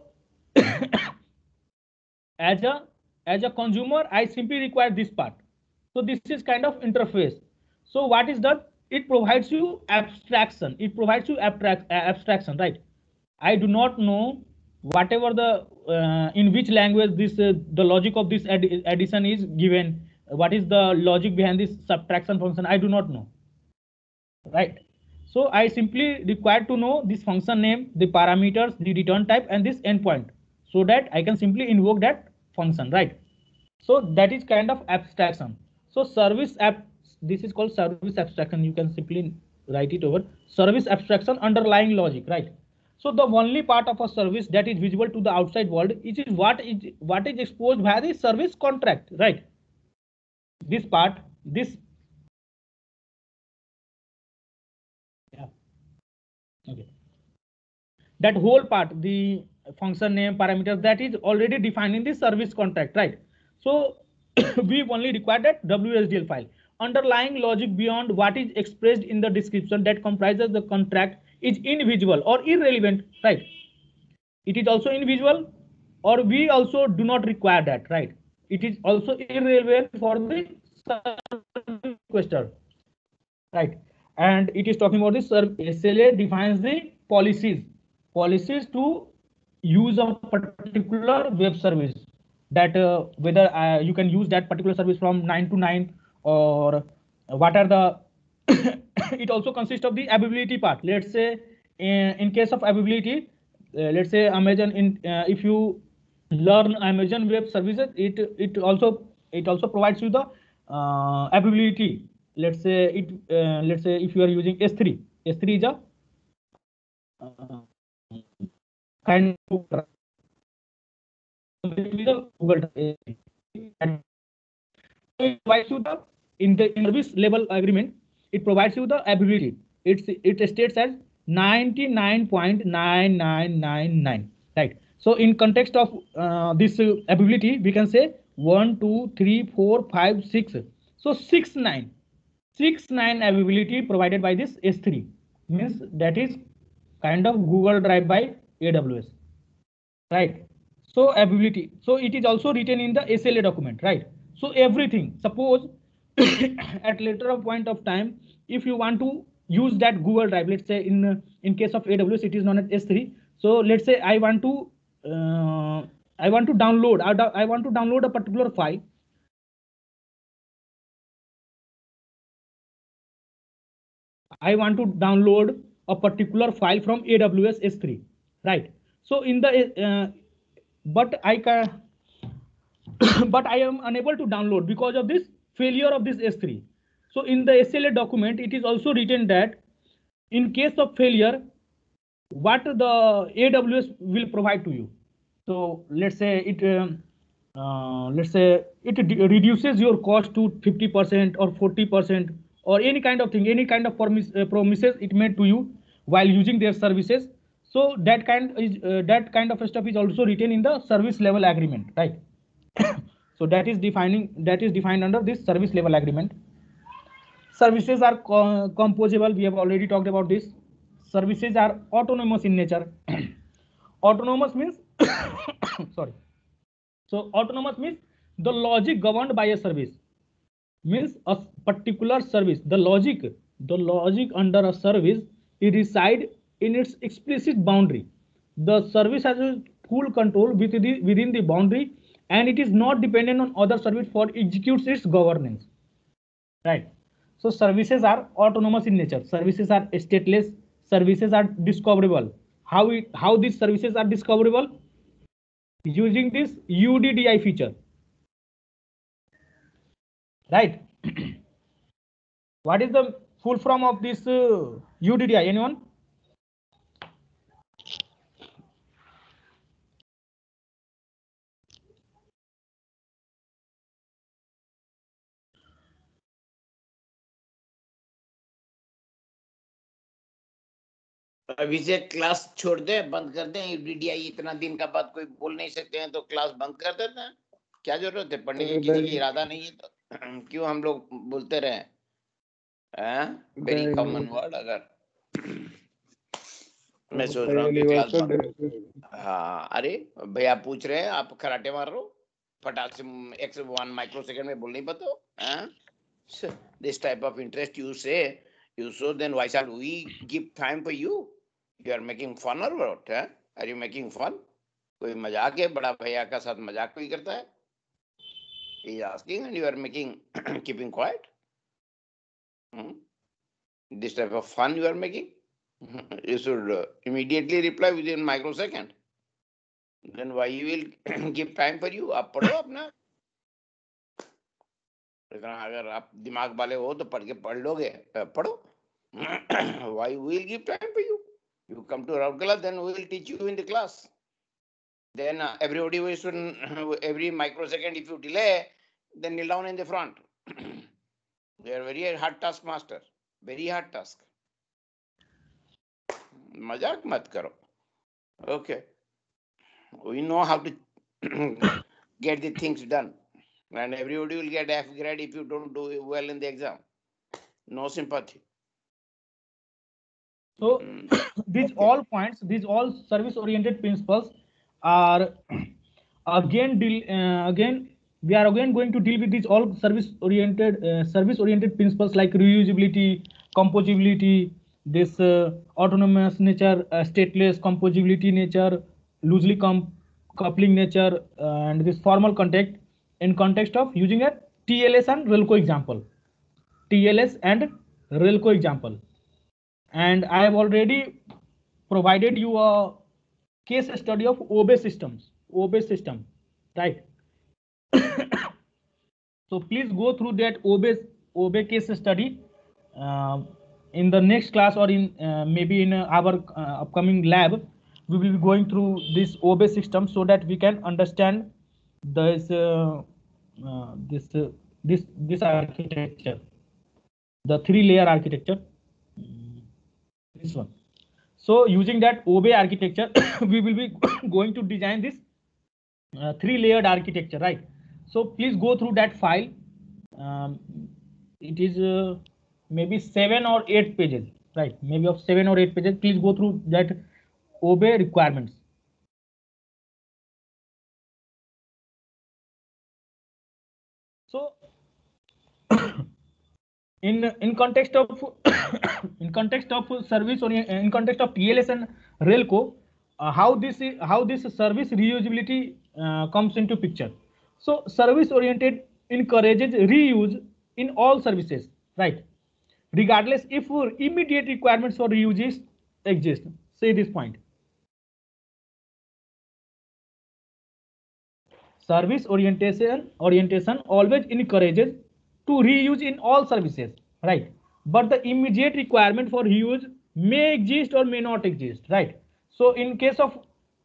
as a consumer, I simply require this part. So this is kind of interface. So what is done? It provides you abstraction. Abstraction, right? I do not know whatever the in which language this the logic of this addition is given. What is the logic behind this subtraction function? I do not know, right? So I simply require to know this function name, the parameters, the return type, and this endpoint, so that I can simply invoke that function, right? So that is kind of abstraction. So this is called service abstraction. You can simply write it over service abstraction underlying logic, right? So the only part of a service that is visible to the outside world is what is exposed via the service contract, right? This part, this, yeah, okay. That whole part, the function name, parameters, that is already defined in the service contract, right? So we only require that WSDL file. underlying logic beyond what is expressed in the description that comprises the contract is invisible or irrelevant, right? It is also invisible, or we also do not require that, right? It is also irrelevant for the requester, right? And it is talking about the SLA defines the policies to use a particular web service, that whether you can use that particular service from 9 to 9, or what are the it also consists of the availability part. Let's say in case of availability, let's say Amazon, in if you learn Amazon web services, it also provides you the availability. Let's say if you are using S3 is a kind of Google Drive. And it provides you the in the service level agreement, it provides you the availability. It states as 99.9999, right? So in context of this availability, we can say 1 2 3 4 5 6. So 69 availability provided by this S3, means that is kind of Google Drive by AWS, right? So availability, so it is also written in the SLA document, right? So everything, suppose at later point of time, if you want to use that Google Drive, let's say in case of AWS it is known as S3. So let's say I want to download a particular file. I want to download a particular file from AWS S3, right? So in the but I can but I am unable to download because of this failure of this S3. So in the SLA document, it is also written that in case of failure, what the AWS will provide to you. So let's say it reduces your cost to 50% or 40%, or any kind of thing, any kind of promises it made to you while using their services. So that kind of stuff is also written in the service level agreement, right? So that is defined under this service level agreement. Services are composable. We have already talked about this. Services are autonomous in nature. Autonomous means sorry. So autonomous means the logic governed by a service, means a particular service. The logic under a service, it reside in its explicit boundary. The service has a full control within the boundary, and it is not dependent on other service for executes its governance, right? So services are autonomous in nature. Services are stateless. Services are discoverable. How these services are discoverable? Using this UDDI feature, right? What is the full form of this UDDI? Anyone? अभी से class छोड़ दे, बंद कर दें। UDDI इतना दिन का बाद कोई बोल नहीं सकते हैं तो क्लास बंद कर देते हैं। क्या जरूरत है पढ़ने की? किसी की इरादा नहीं है तो क्यों हम लोग बोलते रहे? Very common word. अगर मैं सोच रहा हूँ कि क्लास बंद। हाँ, अरे भैया पूछ रहे हैं, आप कराटे मार रहे हो, फटाक से 1 माइक्रोसेकंड में बोल नहीं पाते हो? This type of interest you say, you show, then why shall we give time for you? You are making fun or what? Are you making fun? कोई मजाक है? बड़ा भैया का साथ मजाक कोई करता है? He is asking and you are making keeping quiet. This type of fun you are making. You should immediately reply within microsecond. Then why you will give time for you? आप पढ़ो अपना। अगर आप दिमाग वाले हो तो पढ़ लोगे, पढ़ो। Why we will give time for you? You come to Raurkela, then we will teach you in the class. Then everybody will should, every microsecond if you delay, then kneel down in the front. They are very hard task, master. Very hard task. मजाक मत करो. Okay. We know how to get the things done. And everybody will get F grade if you don't do well in the exam. No sympathy. So these Okay. all points, these all service oriented principles are again we are again going to deal with these all service oriented principles like reusability, composability, this autonomous nature, stateless composability nature, loosely coupling nature, and this formal context in context of using a TLS and RELCO example. TLS and RELCO example. And I have already provided you a case study of OBE systems, OBE system, right? So please go through that OBE case study in the next class, or in maybe in our upcoming lab. We will be going through this OBE system so that we can understand this this architecture, the 3-layer architecture. This one. So using that OBE architecture, we will be going to design this 3-layered architecture, right? So please go through that file. It is maybe 7 or 8 pages, right? Maybe of 7 or 8 pages. Please go through that OBE requirements. So in context of in context of service, or in context of TLS and RELCO, how this service reusability comes into picture. So service oriented encourages reuse in all services, right? Regardless if immediate requirements for reuse exist. Say this point. Service orientation always encourages to reuse in all services, right? But the immediate requirement for reuse may exist or may not exist, right? So in case of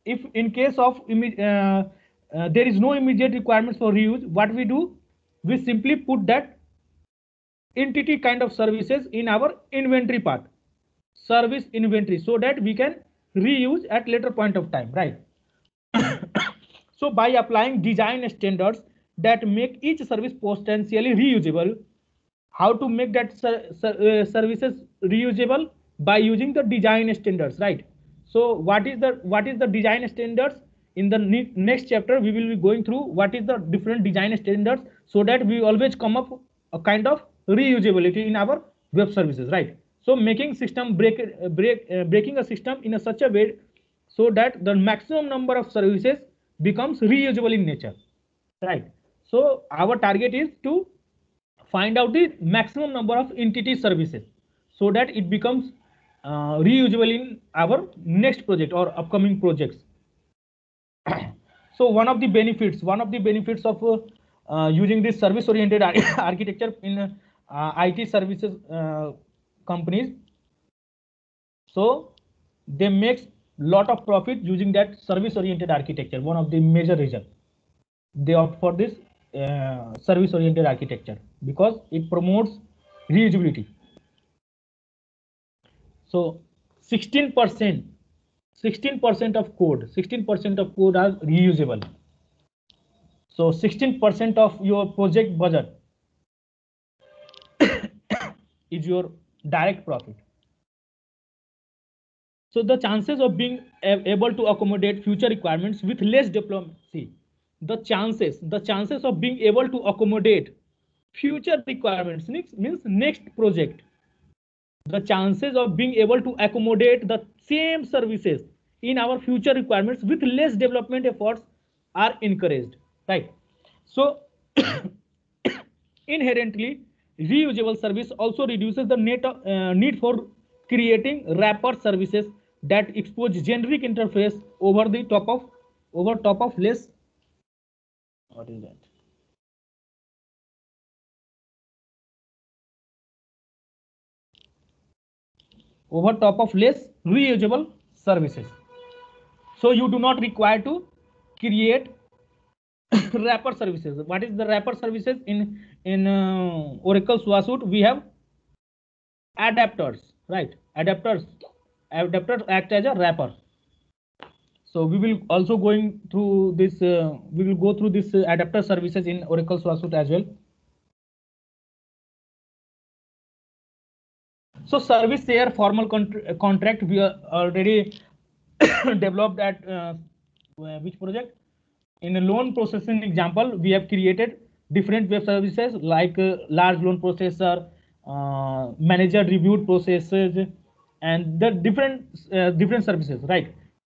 there is no immediate requirements for reuse, what we do, we simply put that entity kind of services in our inventory part, service inventory, so that we can reuse at later point of time, right? So by applying design standards that make each service potentially reusable, how to make that services reusable? By using the design standards, right? So what is the design standards? In the next chapter we will be going through what is the different design standards, so that we always come up a kind of reusability in our web services, right? So making system breaking a system in a such a way so that the maximum number of services becomes reusable in nature, right? So our target is to find out the maximum number of entity services so that it becomes reusable in our next project or upcoming projects. So one of the benefits of using this service oriented architecture in IT services companies, so they make lot of profit using that service oriented architecture. One of the major reason they opt for this service oriented architecture, because it promotes reusability. So 16% of code are reusable. So 16% of your project budget is your direct profit. So the chances of being able to accommodate future requirements with less diplomacy, the chances of being able to accommodate future requirements means next project, the chances of being able to accommodate the same services in our future requirements with less development efforts are encouraged, right? So inherently reusable service also reduces the need for creating wrapper services that expose generic interface over top of less, what is that, over top of less reusable services. So you do not require to create wrapper services. What is the wrapper services? In Oracle SuaSuite we have adapters, right? Adapters act as a wrapper. So we will also going through this. We will go through this adapter services in Oracle Source Suite as well. So service share formal contract we are already developed at which project? In a loan processing example, we have created different web services like large loan processor, manager reviewed processes, and the different services, right?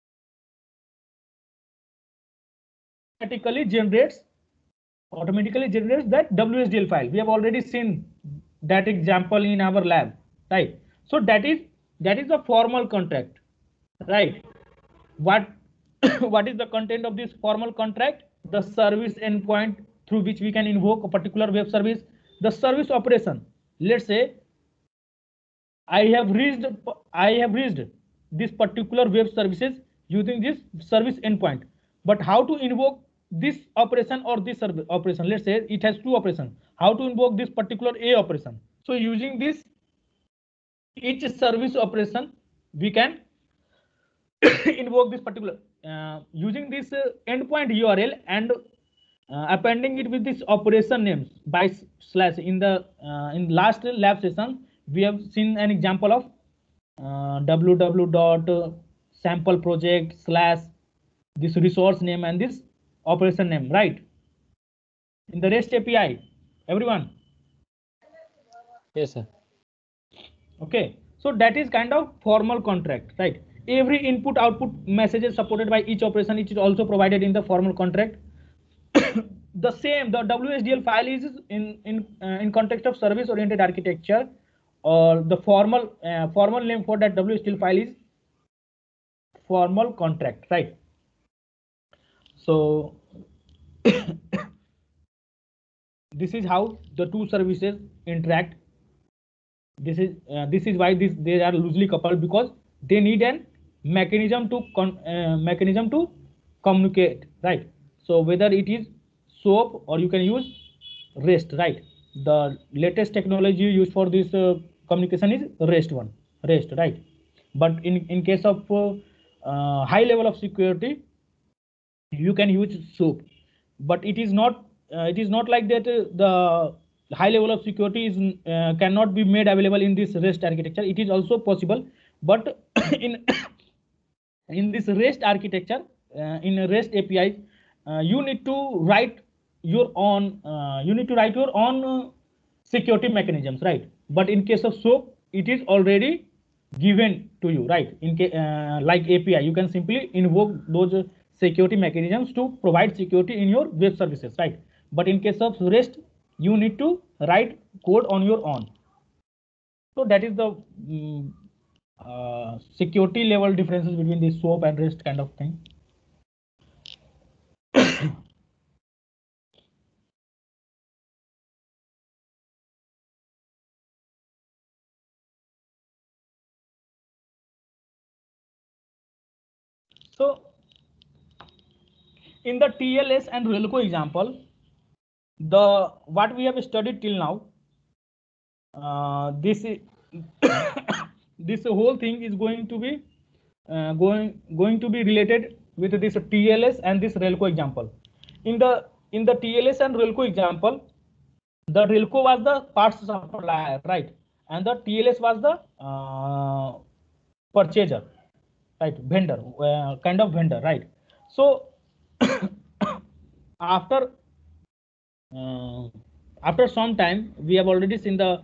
Automatically generates that WSDL file. We have already seen that example in our lab, right? So that is a formal contract, right? What what is the content of this formal contract? The service endpoint through which we can invoke a particular web service, the service operation. Let's say I have reached this particular web services using this service endpoint. But how to invoke this operation or this service operation? Let's say it has two operations. How to invoke this particular A operation? So using this each service operation, we can invoke this particular using this endpoint URL and appending it with this operation names by slash. In last lab session we have seen an example of www.sampleproject slash this resource name and this operation name, right? In the REST API, everyone. Yes, sir. Okay, so that is kind of formal contract, right? Every input output messages supported by each operation, it is also provided in the formal contract. The WSDL file is in context of service oriented architecture, or the formal name for that WSDL file is formal contract, right? So this is how the two services interact. This is why they are loosely coupled, because they need an mechanism to communicate, right? So whether it is SOAP or you can use REST, right? The latest technology used for this communication is REST, right? But in case of high level of security, you can use SOAP, but it is not like that. The high level of security is cannot be made available in this REST architecture. It is also possible, but in this REST architecture, in a REST API, you need to write your own security mechanisms, right? But in case of SOAP, it is already given to you, right? Like API, you can simply invoke those security mechanisms to provide security in your web services, right? But in case of REST, you need to write code on your own. So that is the security level differences between the SOAP and REST kind of thing. So in the TLS and Relco example, what we have studied till now, this this whole thing is going to be related with this TLS and this Relco example. In the TLS and Relco example, the Relco was the parts supplier, right? And the TLS was the purchaser, right? Vendor, kind of vendor, right? So after some time, we have already seen the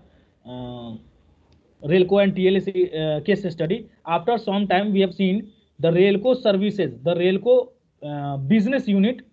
Relco and TLS case study. After some time, we have seen the Relco services, the Relco business unit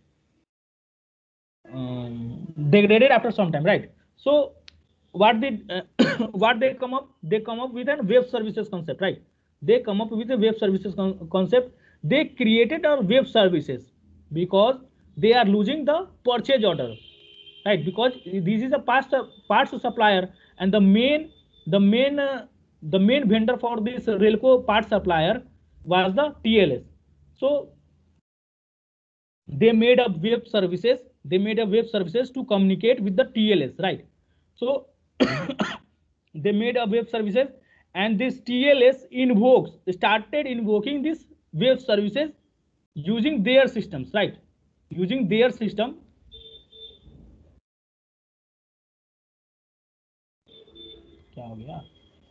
degraded after some time, right? So what they come up? They come up with a web services concept, right? They come up with a web services concept. They created a web services because they are losing the purchase order, right? Because this is a parts supplier, and the main vendor for this Relco parts supplier was the TLS. So they made up web services. They made a web services to communicate with the TLS, right? So they made a web services, and this TLS started invoking this web services using their systems, right? Using their system. क्या हो गया?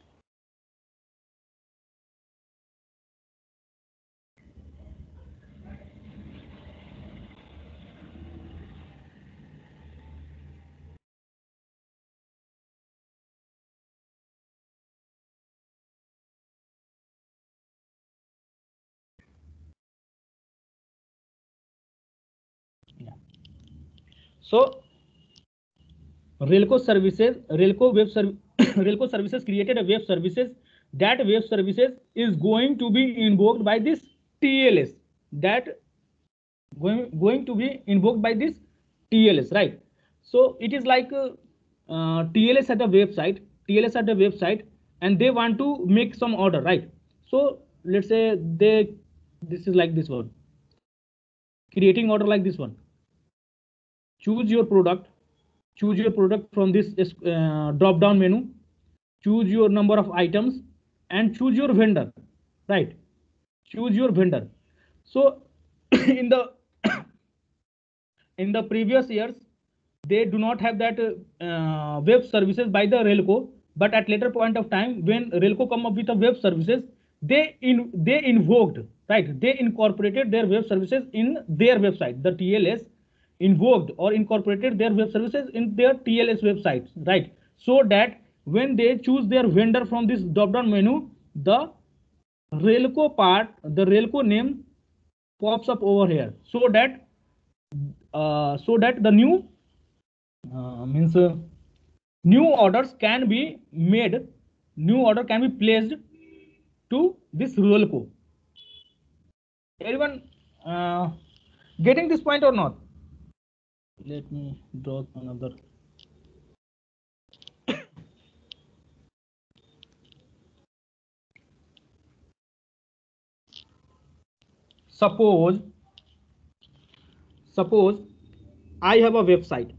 So Relco services, Relco web Relco services created a web services. That web services is going to be invoked by this TLS. That going to be invoked by this TLS, right? So it is like TLS at a website, TLS at a website, and they want to make some order, right? So let's say this is like this one, creating order like this one. Choose your product from this drop down menu, choose your number of items, and choose your vendor, right? Choose your vendor. So in the in the previous years, they do not have that web services by the Relco, but at later point of time, when Relco come up with a web services, they invoked, right? They incorporated their web services in their website. The TLS invoked or incorporated their web services in their TLS websites, right? So that when they choose their vendor from this drop down menu, the Relco part, the Relco name pops up over here, so that the means new orders can be made, new order can be placed to this Relco. Everyone getting this point or not? Let me draw another. Suppose I have a website.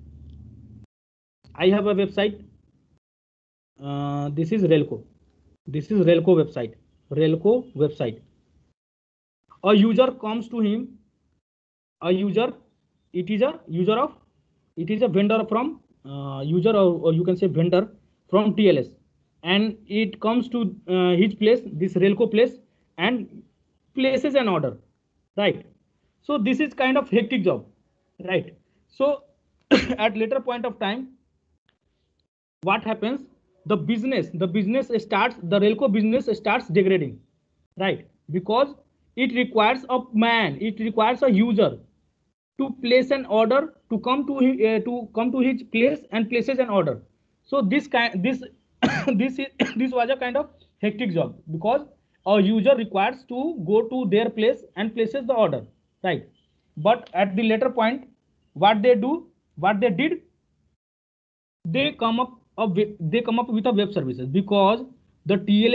This is Relco. This is Relco website. Relco website. A user comes to him. A user. It is a user of. It is a vendor from user, or you can say vendor from TLS, and it comes to his place, this Relco place, and places an order, right? So this is kind of hectic job, right? So at later point of time, what happens? The business starts, the Relco business starts degrading, right? Because it requires a man, it requires a user to place an order, to come to his place and places an order. So this this was a kind of hectic job, because a user requires to go to their place and places the order, right? But at the later point, what they did, they come up with a web services, because the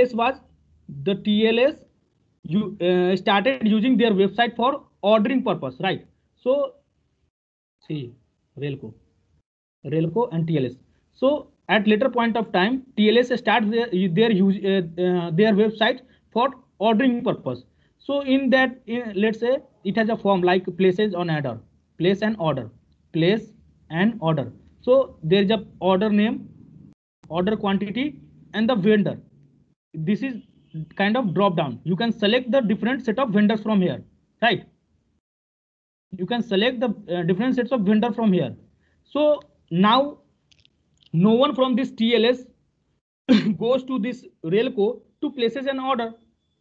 TLS you started using their website for ordering purpose, right? So see, Relco and TLS. So at later point of time, TLS starts their website for ordering purpose. So in that, let's say it has a form like places on order, place an order, place an order. So there is a order name, order quantity, and the vendor. This is kind of drop down. You can select the different set of vendors from here, right? You can select the different sets of vendor from here. So now no one from this TLS goes to this Relco to places an order.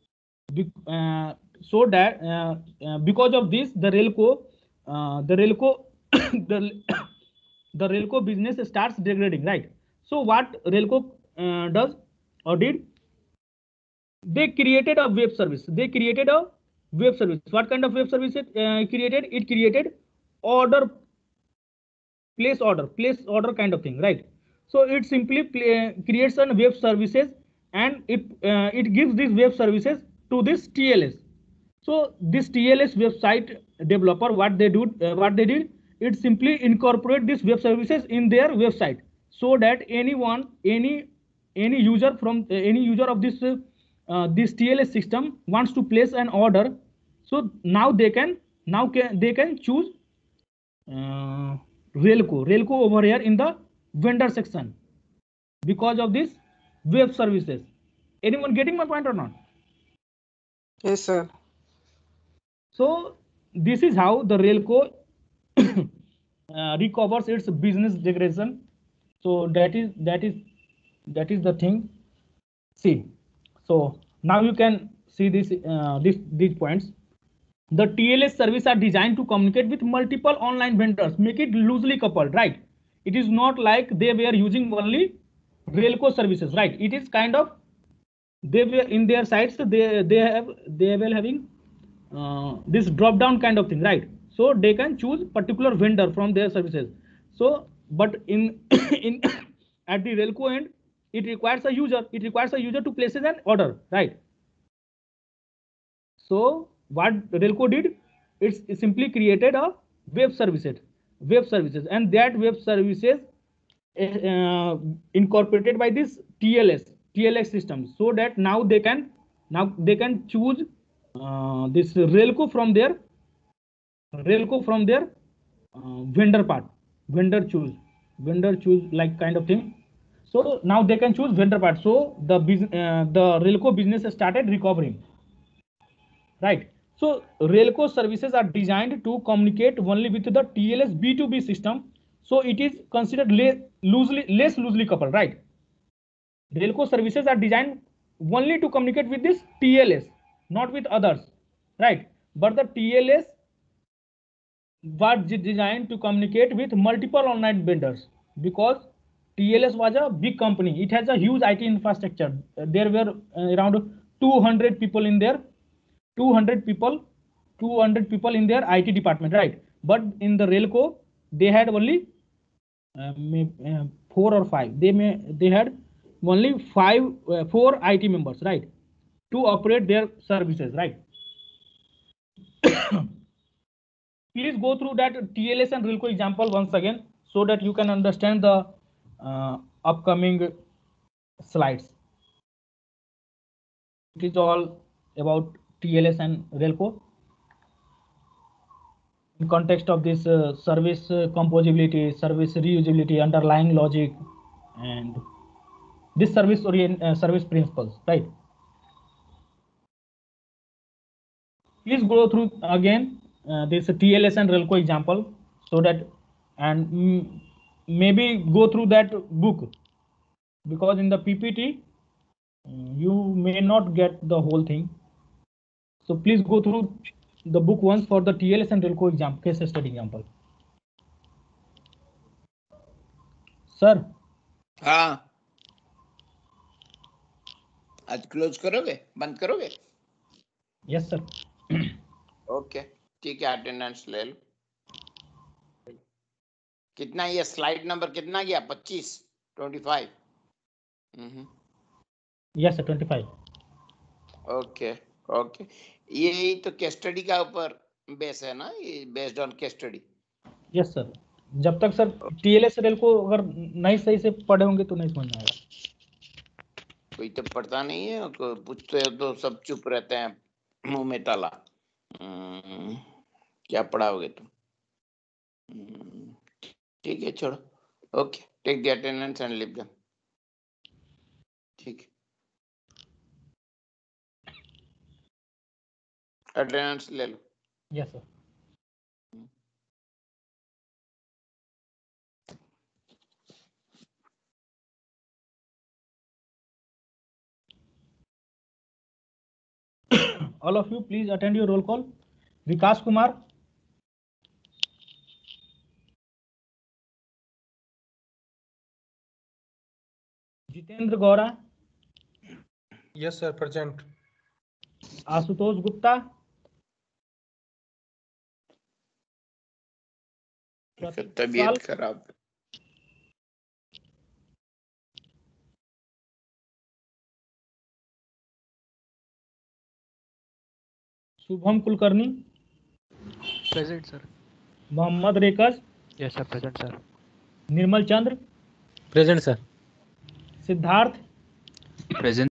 So that because of this, the Relco the, the Relco business starts degrading, right? So what Relco does or did, they created a web service. What kind of web service it created? It created order, place order kind of thing, right? So it simply creates a web services, and it gives these web services to this TLS. So this TLS website developer, what they did, it simply incorporate these web services in their website, so that any user of this TLS system wants to place an order. So now they can choose Railco over here in the vendor section because of this web services. Anyone getting my point or not? Yes, sir. So this is how the Railco recovers its business degradation. So that is the thing. See, so now you can see these points. The TLS service are designed to communicate with multiple online vendors, make it loosely coupled, right? It is not like they were using only Railco services, right? It is kind of they were in their sites they were having this drop down kind of thing, right? So they can choose particular vendor from their services. So but in in at the Railco end, it requires a user to place an order, right? So what Railco did, it simply created a web services, and that web services incorporated by this TLS system, so that now they can choose this Railco from their vendor choose like kind of thing. So now they can choose vendor part. So the Railco business started recovering, right? So Railco services are designed to communicate only with the TLS B2B system, so it is considered less loosely coupled, right? Railco services are designed only to communicate with this TLS, not with others, right? But the TLS was designed to communicate with multiple online vendors because TLS was a big company. It has a huge IT infrastructure. There were around 200 people in there, 200 people in their IT department, right? But in the Railco, they had only 4 or 5. They had only 4 IT members, right, to operate their services, right? Please go through that TLS and Railco example once again so that you can understand the upcoming slides. It is all about TLS and Railco in context of this service composability, service reusability, underlying logic, and this service principles, right? Please go through again this TLS and Railco example so that, and maybe go through that book, because in the PPT you may not get the whole thing. So please go through the book once for the TLS and Railco example, case study example. Sir, हाँ, आज close करोगे, बंद करोगे? yes sir. Okay, ठीक है, attendance ले लो. कितना ये स्लाइड नंबर कितना गया? 25. Yes sir, 25. ओके ओके, यही तो केस स्टडी का ऊपर बेस है ना, ये based on case study. Yes sir, जब तक सर TLS Railco अगर नहीं सही से पढ़े होंगे तो नहीं समझ में आएगा. कोई तो पढ़ता नहीं है, पूछते हो तो सब चुप रहते हैं, मुंह में ताला. क्या पढ़ाओगे तुम? ठीक है, छोड़ो. Okay, take the attendance and leave them. ठीक, अटेंडेंस ले लो. Yes sir. All of you, please attend your roll call. Vikas Kumar, Jitendra Gora, Yes, sir. Present. Ashutosh Gupta, तबीयत खराब. Shubham Kulkarni, present sir. मोहम्मद रेकज, yes sir, present sir. Nirmal Chandra, present sir. Siddharth, present